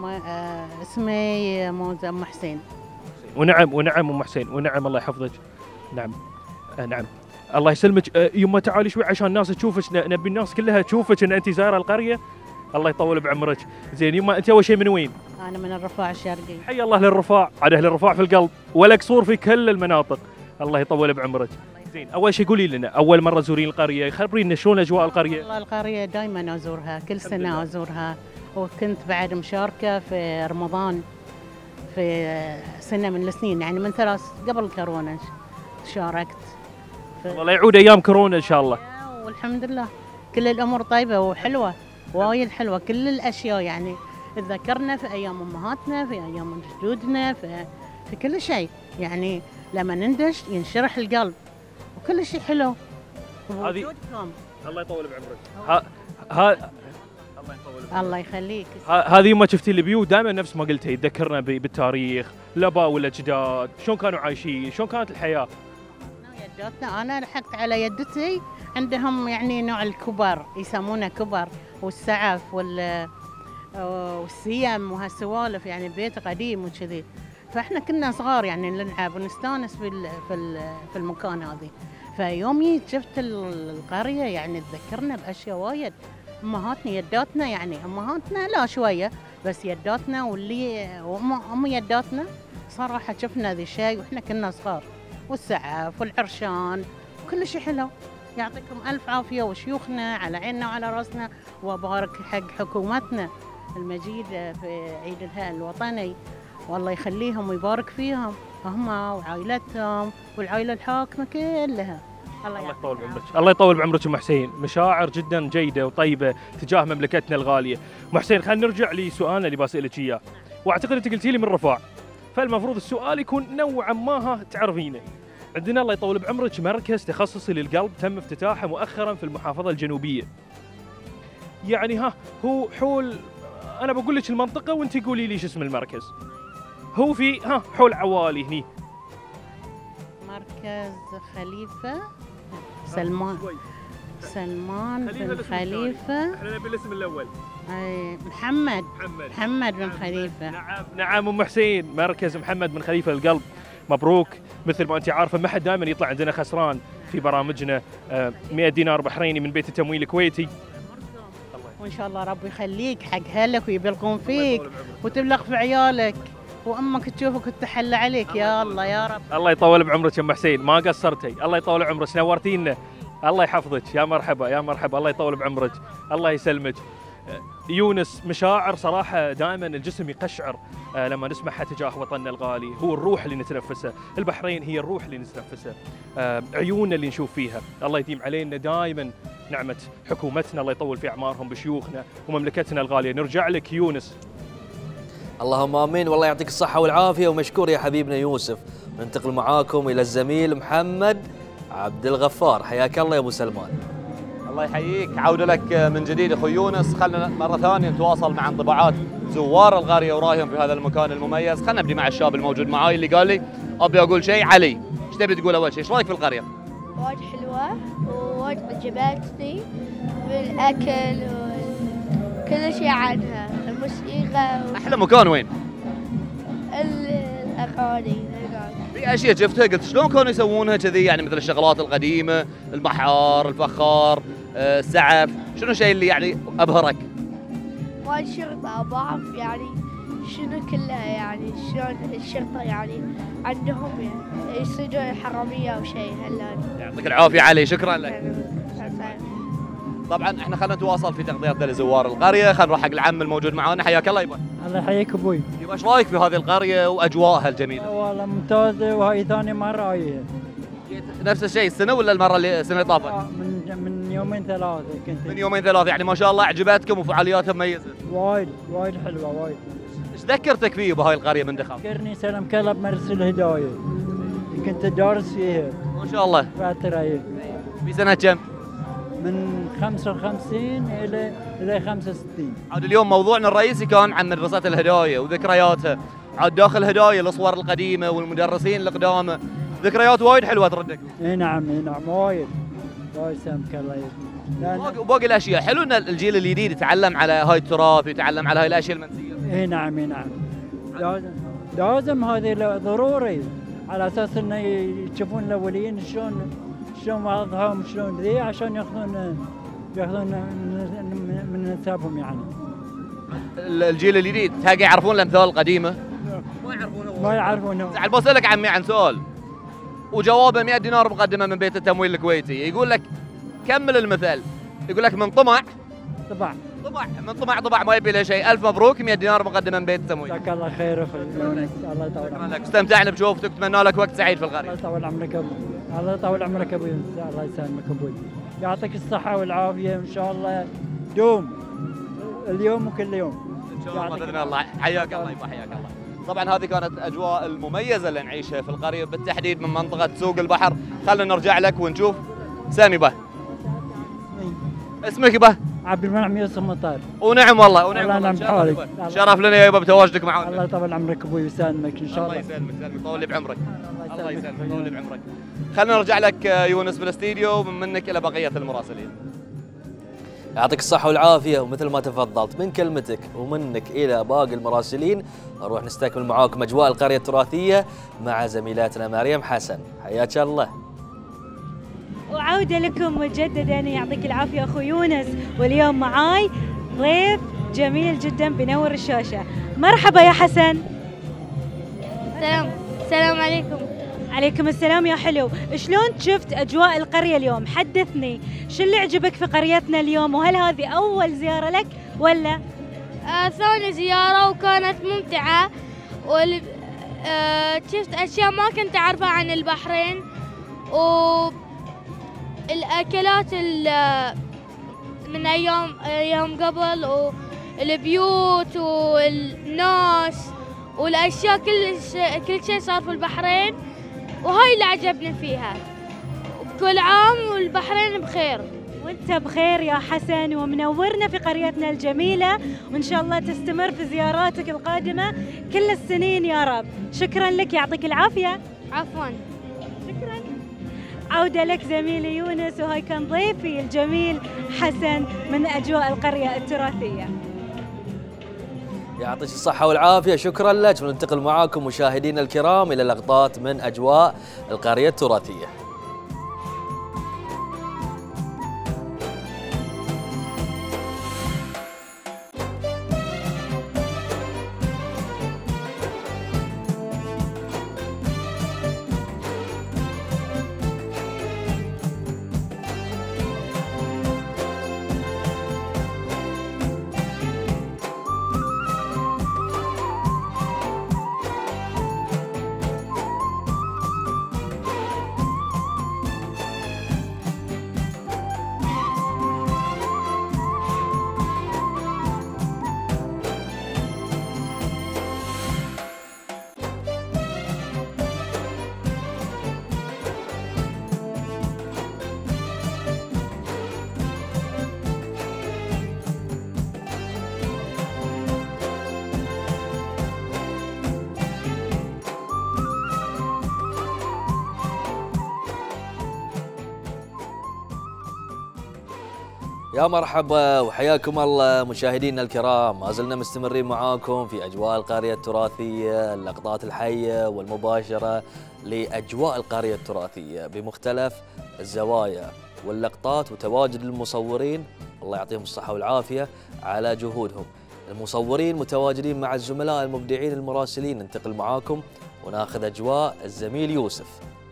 اسمي موزة أم حسين. ونعم أم حسين، ونعم الله يحفظك. نعم نعم الله يسلمك. يما تعالي شوي عشان الناس تشوفك، نبي الناس كلها تشوفك ان انت زايره القريه. الله يطول بعمرك. زين يما انت اول شيء من وين؟ انا من الرفاع الشرقي. حي الله للرفاع، عاد اهل الرفاع في القلب ولا قصور في كل المناطق. الله يطول بعمرك. زين اول شيء قولي لنا، اول مره تزورين القريه، خبرينا شلون اجواء القريه؟ والله القريه دائما ازورها، كل سنه ازورها، وكنت بعد مشاركه في رمضان في سنه من السنين، يعني من قبل كورونا شاركت. الله يعود ايام كورونا ان شاء الله. والحمد لله كل الامور طيبه وحلوه، وايد حلوه كل الاشياء، يعني تذكرنا في ايام امهاتنا، في ايام جدودنا، في كل شيء، يعني لما نندش ينشرح القلب وكل شيء حلو. هذه الله يطول بعمرك. الله يخليك. هذه يما شفتي البيوت دائما نفس ما قلتي تذكرنا بالتاريخ، الاباء والاجداد، شلون كانوا عايشين، شلون كانت الحياه. يداتنا انا لحقت على يدتي عندهم يعني نوع الكبر يسمونه كبر، والسعف والسيم وهالسوالف، يعني بيت قديم وكذي، فاحنا كنا صغار يعني نلعب ونستانس في المكان هذه. فيومي شفت القريه يعني تذكرنا باشياء وايد. امهاتنا يداتنا، يعني امهاتنا لا شويه، بس يداتنا واللي ام يداتنا صراحه شفنا ذي الشيء واحنا كنا صغار، والسعف والعرشان وكل شيء حلو. يعطيكم الف عافيه وشيوخنا على عيننا وعلى راسنا، وبارك حق حكومتنا المجيده في عيد الوطني، والله يخليهم ويبارك فيهم هم وعائلتهم والعائله الحاكمه كلها. الله يطول بعمرك. الله يطول بعمرك ام حسين، مشاعر جدا جيده وطيبه تجاه مملكتنا الغاليه. ام حسين خلينا نرجع لسؤالنا اللي بسالك اياه، واعتقد انت قلتي لي من رفاع، فالمفروض السؤال يكون نوعا ما تعرفينه. عندنا الله يطول بعمرك مركز تخصصي للقلب تم افتتاحه مؤخرا في المحافظه الجنوبيه. يعني هو حول، انا بقول لك المنطقه وانت قولي لي شو اسم المركز. هو في حول عوالي هني. مركز خليفه سلمان بن خليفه. احنا نبي الاسم الاول. محمد بن خليفه. نعم ام حسين، مركز محمد بن خليفه للقلب. مبروك. مثل ما انت عارفه ما حد دائما يطلع عندنا خسران في برامجنا. 100 دينار بحريني من بيت التمويل الكويتي. وان شاء الله ربي يخليك حق اهلك ويبلغون فيك وتبلغ في عيالك وامك تشوفك وتحلى عليك. يا الله يا رب. الله يطول بعمرك يا ام حسين، ما قصرتي. الله يطول عمرك، نورتينا. الله يحفظك. يا مرحبا يا مرحبا. الله يطول بعمرك. الله يسلمك. يونس، مشاعر صراحة دائما الجسم يقشعر لما نسمعها تجاه وطننا الغالي. هو الروح اللي نتنفسها، البحرين هي الروح اللي نتنفسها، عيوننا اللي نشوف فيها. الله يديم علينا دائما نعمة حكومتنا، الله يطول في أعمارهم بشيوخنا ومملكتنا الغالية. نرجع لك يونس. اللهم امين، والله يعطيك الصحة والعافية، ومشكور يا حبيبنا يوسف. ننتقل معاكم إلى الزميل محمد عبد الغفار. حياك الله يا أبو سلمان. الله يحييك، عودة لك من جديد اخوي يونس. خلنا مرة ثانية نتواصل مع انطباعات زوار القرية ورايهم في هذا المكان المميز. خلنا نبدي مع الشاب الموجود معاي اللي قال لي ابي اقول شيء. علي، ايش تبي تقول اول شيء؟ ايش رايك في القرية؟ وايد حلوة ووايد عجبتني بالاكل وكل شيء عنها، الموسيقى احلى مكان وين؟ الاغاني. في اشياء شفتها قلت شلون كانوا يسوونها كذي، يعني مثل الشغلات القديمه، البحار، الفخار، السعف، شنو الشيء اللي يعني ابهرك؟ وايد شرطه، بعرف يعني شنو كلها، يعني شلون الشرطه يعني عندهم يعني يصيدون حراميه او شيء. هلا يعطيك العافيه علي، شكرا لك. طبعا احنا خلينا نتواصل في تغطيتنا لزوار القريه. خلينا نروح حق العم الموجود معانا. حياك الله يبا. الله يحييك ابوي. يبا ايش رايك في هذه القريه واجواءها الجميله؟ والله ممتازه، وهي ثاني مره جيت. نفس الشيء السنه ولا السنه اللي طافت؟ من يومين ثلاثة كنت. من يومين ثلاثة، يعني ما شاء الله عجبتكم وفعالياتها مميزة. وايد وايد حلوة وايد. ايش ذكرتك فيه بهاي القرية من دخل؟ ذكرني سلام كلب مرس الهداية. كنت دارس فيها. ما شاء الله. فترة. في سنة كم؟ من 55 إلى 65. عاد اليوم موضوعنا الرئيسي كان عن مدرسة الهداية وذكرياتها. عاد داخل هدايا الصور القديمة والمدرسين القدامى، ذكريات وايد حلوة تردك. اي نعم اي نعم وايد. وايد سلامك الله. وباقي الاشياء، حلو ان الجيل الجديد يتعلم على هاي التراث ويتعلم على هاي الاشياء المنسية. اي نعم اي نعم. لازم هذه ضروري، على اساس انه يشوفون الاوليين شلون وضعهم شلون ذي، عشان ياخذون من نسابهم يعني. الجيل الجديد تلاقي يعرفون الامثال القديمه؟ ما يعرفونه. زعل بسألك عمي عن سؤال وجوابه 100 دينار مقدمه من بيت التمويل الكويتي، يقول لك كمل المثال، يقول لك من طمع من طمع ما يبي له شيء، الف مبروك 100 دينار مقدمه من بيت التمويل. جزاك الله خير اخوي، الله يطول عمرك. استمتعنا بشوفتك، اتمنى لك وقت سعيد في القريه. الله يطول عمرك ابوي، الله يطول عمرك ابوي، الله يسلمك ابوي، يعطيك الصحه والعافيه ان شاء الله دوم اليوم وكل يوم ان شاء الله باذن الله. حياك الله يبا، حياك الله. طبعا هذه كانت اجواء المميزه اللي نعيشها في القريه، بالتحديد من منطقه سوق البحر. خلينا نرجع لك ونشوف سامي به. اسمك به؟ عبد المنعم يوسف مطار. ونعم والله ونعم الله ينعم بحالك. شرف لنا يا يبا بتواجدك معنا. الله يطول عمرك ابوي ويسلمك ان شاء الله. الله يسلمك طول لي بعمرك. الله يسلمك طول لي بعمرك. خلينا نرجع لك يونس بالاستديو، ومن منك الى بقيه المراسلين. يعطيك الصحة والعافية، ومثل ما تفضلت من كلمتك ومنك إلى باقي المراسلين، نروح نستكمل معاكم أجواء القرية التراثية مع زميلاتنا مريم حسن. حياك الله. وعودة لكم مجددا، يعطيك العافية أخو يونس، واليوم معاي ضيف جميل جدا بنور الشاشة. مرحبا يا حسن. السلام عليكم. عليكم السلام يا حلو. شلون شفت أجواء القرية اليوم؟ حدثني شو اللي عجبك في قريتنا اليوم، وهل هذه أول زيارة لك ولا؟ ثاني زيارة وكانت ممتعة، شفت أشياء ما كنت أعرفها عن البحرين، والأكلات من أيام قبل، والبيوت والناس والأشياء، كل شيء صار في البحرين، وهاي اللي عجبني فيها. كل عام والبحرين بخير. وانت بخير يا حسن، ومنورنا في قريتنا الجميلة، وان شاء الله تستمر في زياراتك القادمة كل السنين يا رب. شكرا لك، يعطيك العافية. عفوا. شكرا. عودة لك زميلي يونس، وهاي كان ضيفي الجميل حسن من أجواء القرية التراثية. يعطيك الصحة والعافية، شكرا لك. وننتقل معاكم مشاهدينا الكرام إلى لقطات من أجواء القرية التراثية. يا مرحبا وحياكم الله مشاهدينا الكرام، ما زلنا مستمرين معاكم في أجواء القرية التراثية، اللقطات الحية والمباشرة لأجواء القرية التراثية بمختلف الزوايا واللقطات، وتواجد المصورين الله يعطيهم الصحة والعافية على جهودهم. المصورين متواجدين مع الزملاء المبدعين المراسلين. ننتقل معاكم وناخذ أجواء الزميل يوسف.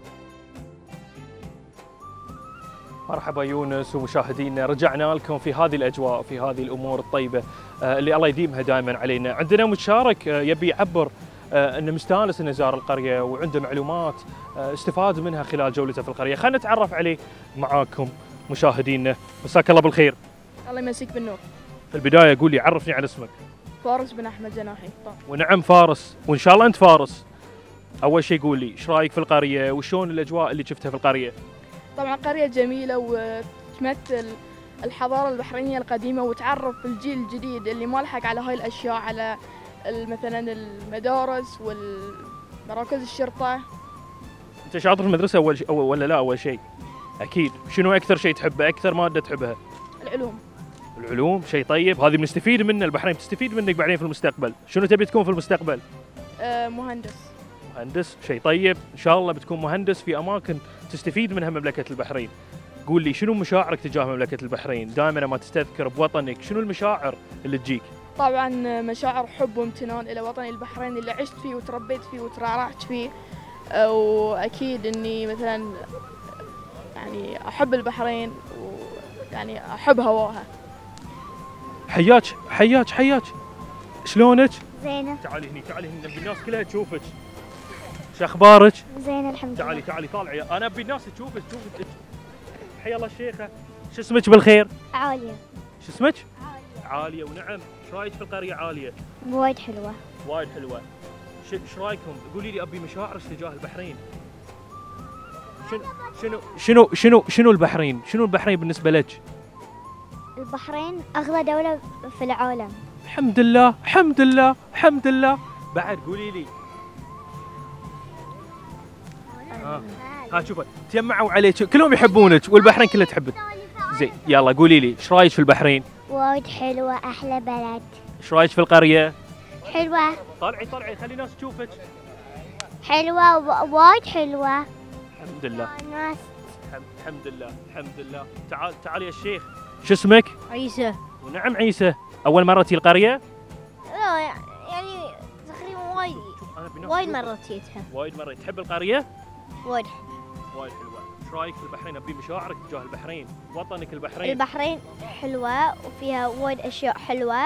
مرحبا يونس ومشاهدينا، رجعنا لكم في هذه الأجواء، في هذه الأمور الطيبة اللي الله يديمها دائما علينا. عندنا متشارك يبي يعبر أنه مستانس أنه زار القرية وعنده معلومات استفاد منها خلال جولته في القرية. خلينا نتعرف عليه معاكم. مشاهدينا. مساك الله بالخير. الله يمسيك بالنور. في البدايه قول لي عرفني عن اسمك. فارس بن احمد جناحي. ونعم فارس، وان شاء الله انت فارس. اول شيء قول لي ايش رايك في القريه وشلون الاجواء اللي شفتها في القريه؟ طبعا قريه جميله وتمثل الحضاره البحرينيه القديمه وتعرف الجيل الجديد اللي ما لحق على هاي الاشياء على مثلا المدارس والمراكز الشرطه. انت شاطر في المدرسه ولا لا؟ اول شيء اكيد. شنو اكثر شيء تحبه؟ اكثر ماده تحبها؟ العلوم. العلوم شيء طيب، هذه بنستفيد منه، البحرين بتستفيد منك بعدين في المستقبل. شنو تبي تكون في المستقبل؟ مهندس. مهندس شيء طيب، ان شاء الله بتكون مهندس في اماكن تستفيد منها مملكه البحرين. قول لي شنو مشاعرك تجاه مملكه البحرين؟ دائما لما تستذكر بوطنك شنو المشاعر اللي تجيك؟ طبعا مشاعر حب وامتنان الى وطني البحرين اللي عشت فيه وتربيت فيه وترعرعت فيه، واكيد اني مثلا يعني احب البحرين ويعني احب هواها. حياك حياك حياك، شلونك؟ زينة. تعالي هني تعالي هني، الناس كلها تشوفك. شو اخبارك؟ زينة الحمد لله. تعالي تعالي طالعي، انا ابي الناس تشوفك. حيا الله الشيخه. شو اسمك بالخير؟ عالية. شو اسمك؟ عالية. ونعم، ايش رايك في القرية عالية؟ وايد حلوة. وايد حلوة. ايش رايكم؟ قولي لي ابي مشاعرك تجاه البحرين. شنو البحرين؟ شنو البحرين بالنسبة لك؟ البحرين أغلى دولة في العالم. الحمد لله الحمد لله الحمد لله. بعد قولي لي. ها شوفوا تجمعوا عليك كلهم يحبونك والبحرين كلها تحبك. زين يلا قولي لي ايش رايك في البحرين؟ وايد حلوة، أحلى بلد. ايش رايك في القرية؟ حلوة. طلعي طلعي خلي الناس تشوفك. حلوة وايد حلوة. الحمد لله. ناس. الحمد لله الحمد لله. تعال يا الشيخ. شو اسمك؟ عيسى. ونعم عيسى، أول مرة تجي القرية؟ لا يعني تقريبا وايد مرات جيتها. وايد مرة. تحب القرية؟ وايد. وايد حلوة. ايش رايك في البحرين؟ ابي مشاعرك تجاه البحرين، وطنك البحرين. البحرين حلوة وفيها وايد أشياء حلوة،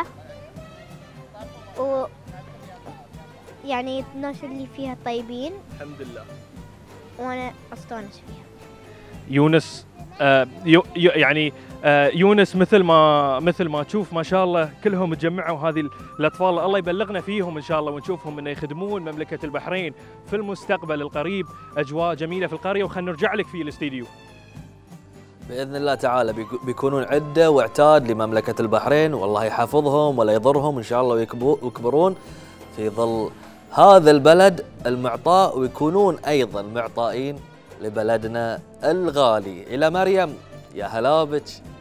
و يعني الناس اللي فيها طيبين. الحمد لله. وأنا أستانس فيها. يونس يعني يونس مثل ما تشوف ما شاء الله كلهم تجمعوا هذه الاطفال، الله يبلغنا فيهم ان شاء الله ونشوفهم انه يخدمون مملكه البحرين في المستقبل القريب. اجواء جميله في القريه، وخلنا نرجع لك في الاستديو باذن الله تعالى. بيكونون عده واعتاد لمملكه البحرين، والله يحفظهم ولا يضرهم ان شاء الله، ويكبرون في ظل هذا البلد المعطاء، ويكونون ايضا معطائين لبلدنا الغالي. إلى مريم، يا هلا بك.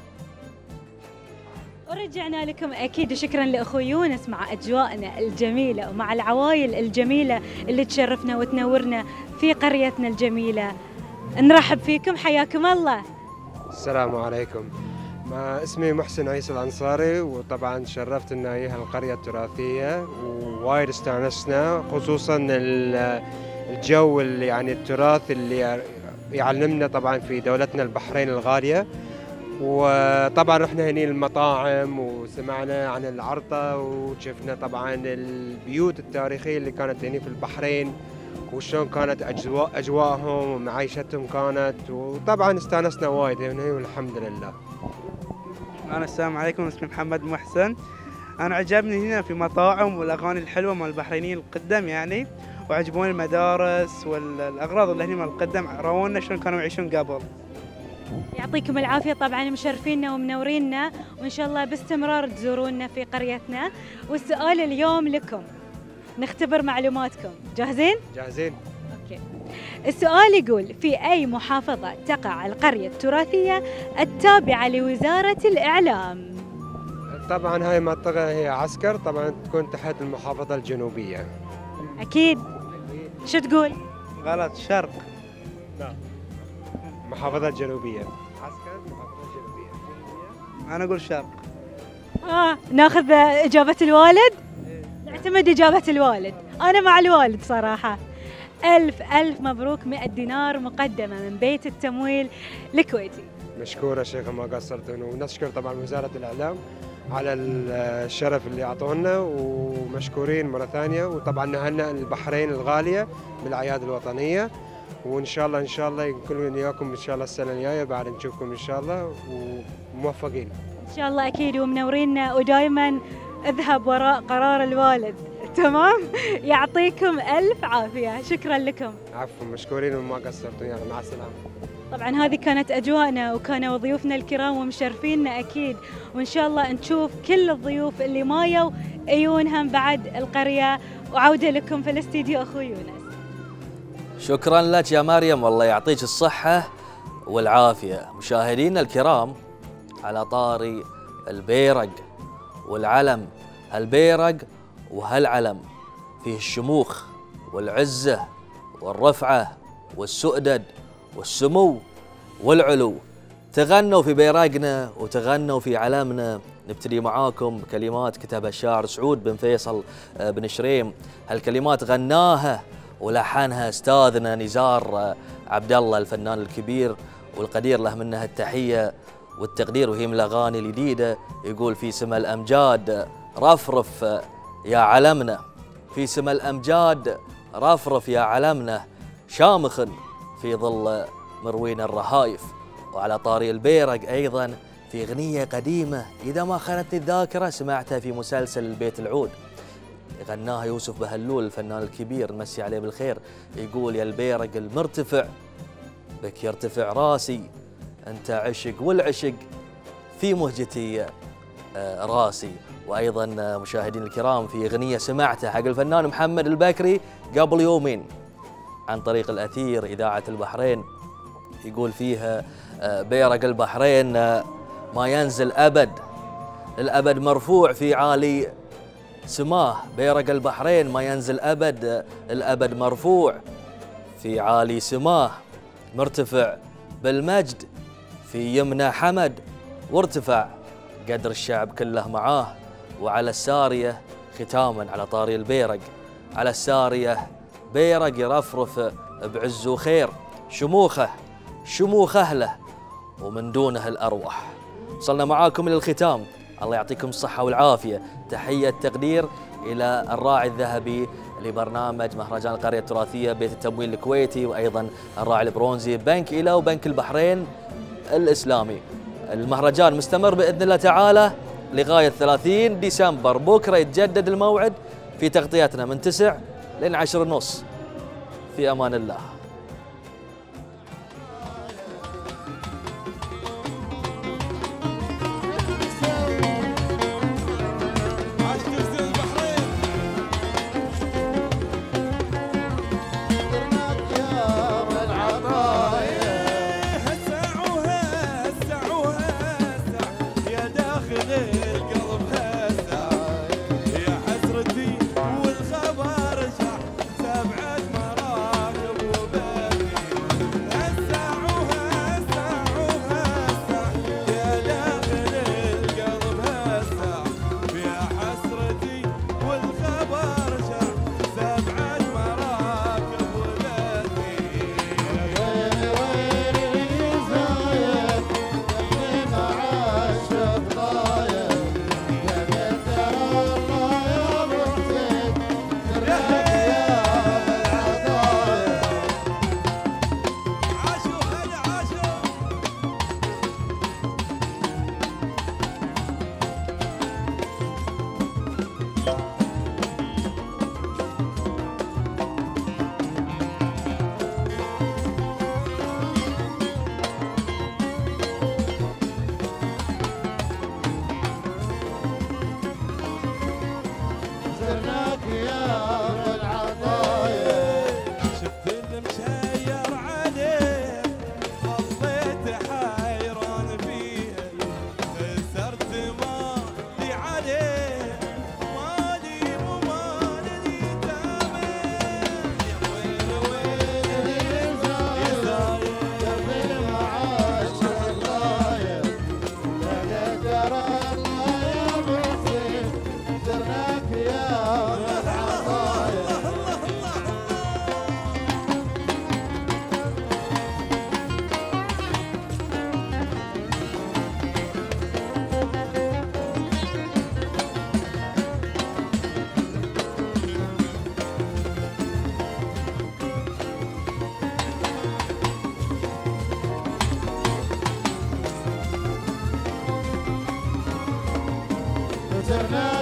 ورجعنا لكم أكيد، شكرا لأخوي يونس مع أجواءنا الجميلة ومع العوائل الجميلة اللي تشرفنا وتنورنا في قريتنا الجميلة. نرحب فيكم، حياكم الله. السلام عليكم. اسمي محسن عيسى الأنصاري، وطبعا شرفت إن هي القرية التراثية ووايد استانسنا، خصوصا الجو اللي يعني التراث اللي يعلمنا طبعا في دولتنا البحرين الغالية. وطبعا رحنا هني المطاعم وسمعنا عن العرطة، وشفنا طبعا البيوت التاريخية اللي كانت هني في البحرين، وشلون كانت أجواءهم ومعيشتهم كانت، وطبعا استانسنا وايد هنا والحمد لله. أنا السلام عليكم، اسمي محمد محسن. أنا عجبني هنا في مطاعم والأغاني الحلوة مال البحرينيين القدم يعني، وعجبوني المدارس والأغراض اللي هنا مال القدم، رونا شلون كانوا يعيشون قبل. يعطيكم العافية، طبعا مشرفينا ومنورينا، وإن شاء الله باستمرار تزورونا في قريتنا. والسؤال اليوم لكم، نختبر معلوماتكم، جاهزين؟ جاهزين. أوكي. السؤال يقول: في أي محافظة تقع القرية التراثية التابعة لوزارة الإعلام؟ طبعا هاي منطقة هي عسكر، طبعا تكون تحت المحافظة الجنوبية. أكيد. شو تقول؟ غلط، شرق. لا، محافظة الجنوبية. عسكر محافظة الجنوبية. أنا أقول شرق. ناخذ إجابة الوالد؟ نعتمد إجابة الوالد. أنا مع الوالد صراحة. ألف مبروك، 100 دينار مقدمة من بيت التمويل الكويتي. مشكورة شيخة، ما قصرتون، ونشكر طبعا وزارة الإعلام على الشرف اللي أعطونا، ومشكورين مرة ثانية. وطبعا نهنئ البحرين الغالية بالأعياد الوطنية، وان شاء الله نكون وياكم ان شاء الله السنه الجايه بعد نشوفكم ان شاء الله وموفقين. ان شاء الله اكيد ومنورينا ودائما اذهب وراء قرار الوالد. تمام. يعطيكم الف عافيه. شكرا لكم. عفوا مشكورين وما قصرتوا. يلا مع السلامه. طبعا هذه كانت اجواءنا وكانوا ضيوفنا الكرام ومشرفيننا اكيد، وان شاء الله نشوف كل الضيوف اللي مايوا عيونهم بعد القريه. وعوده لكم في الاستديو اخوي يونس. شكرا لك يا مريم، والله يعطيك الصحه والعافيه. مشاهدينا الكرام، على طاري البيرق والعلم، البيرق وهالعلم فيه الشموخ والعزه والرفعه والسؤدد والسمو والعلو. تغنوا في بيرقنا وتغنوا في علمنا. نبتدي معاكم بكلمات كتبها الشاعر سعود بن فيصل بن شريم. هالكلمات غناها ولحنها استاذنا نزار عبد الله الفنان الكبير والقدير، له منها التحيه والتقدير. وهي من الاغاني الجديده. يقول في سما الامجاد رفرف يا علمنا، في سما الامجاد رفرف يا علمنا، شامخ في ظل مروين الرهايف. وعلى طاري البيرق ايضا في اغنيه قديمه اذا ما خانتني الذاكره سمعتها في مسلسل البيت العود، غناها يوسف بهلول الفنان الكبير نمسي عليه بالخير. يقول يا البيرق المرتفع بك يرتفع راسي، انت عشق والعشق في مهجتي راسي. وايضا مشاهدين الكرام في اغنيه سمعتها حق الفنان محمد البكري قبل يومين عن طريق الاثير اذاعه البحرين، يقول فيها بيرق البحرين ما ينزل ابد، للابد مرفوع في عالي سماه. بيرق البحرين ما ينزل ابد، الابد مرفوع في عالي سماه. مرتفع بالمجد في يمنى حمد، وارتفع قدر الشعب كله معاه. وعلى الساريه ختاما على طاري البيرق، على الساريه بيرق يرفرف بعز وخير، شموخ اهله ومن دونه الارواح. وصلنا معاكم الى الختام، الله يعطيكم الصحه والعافيه. تحيه تقدير الى الراعي الذهبي لبرنامج مهرجان القريه التراثيه بيت التمويل الكويتي، وايضا الراعي البرونزي بنك إلى وبنك البحرين الاسلامي. المهرجان مستمر باذن الله تعالى لغايه 30 ديسمبر. بكره يتجدد الموعد في تغطيتنا من 9 لين 10:30. في امان الله. زرنا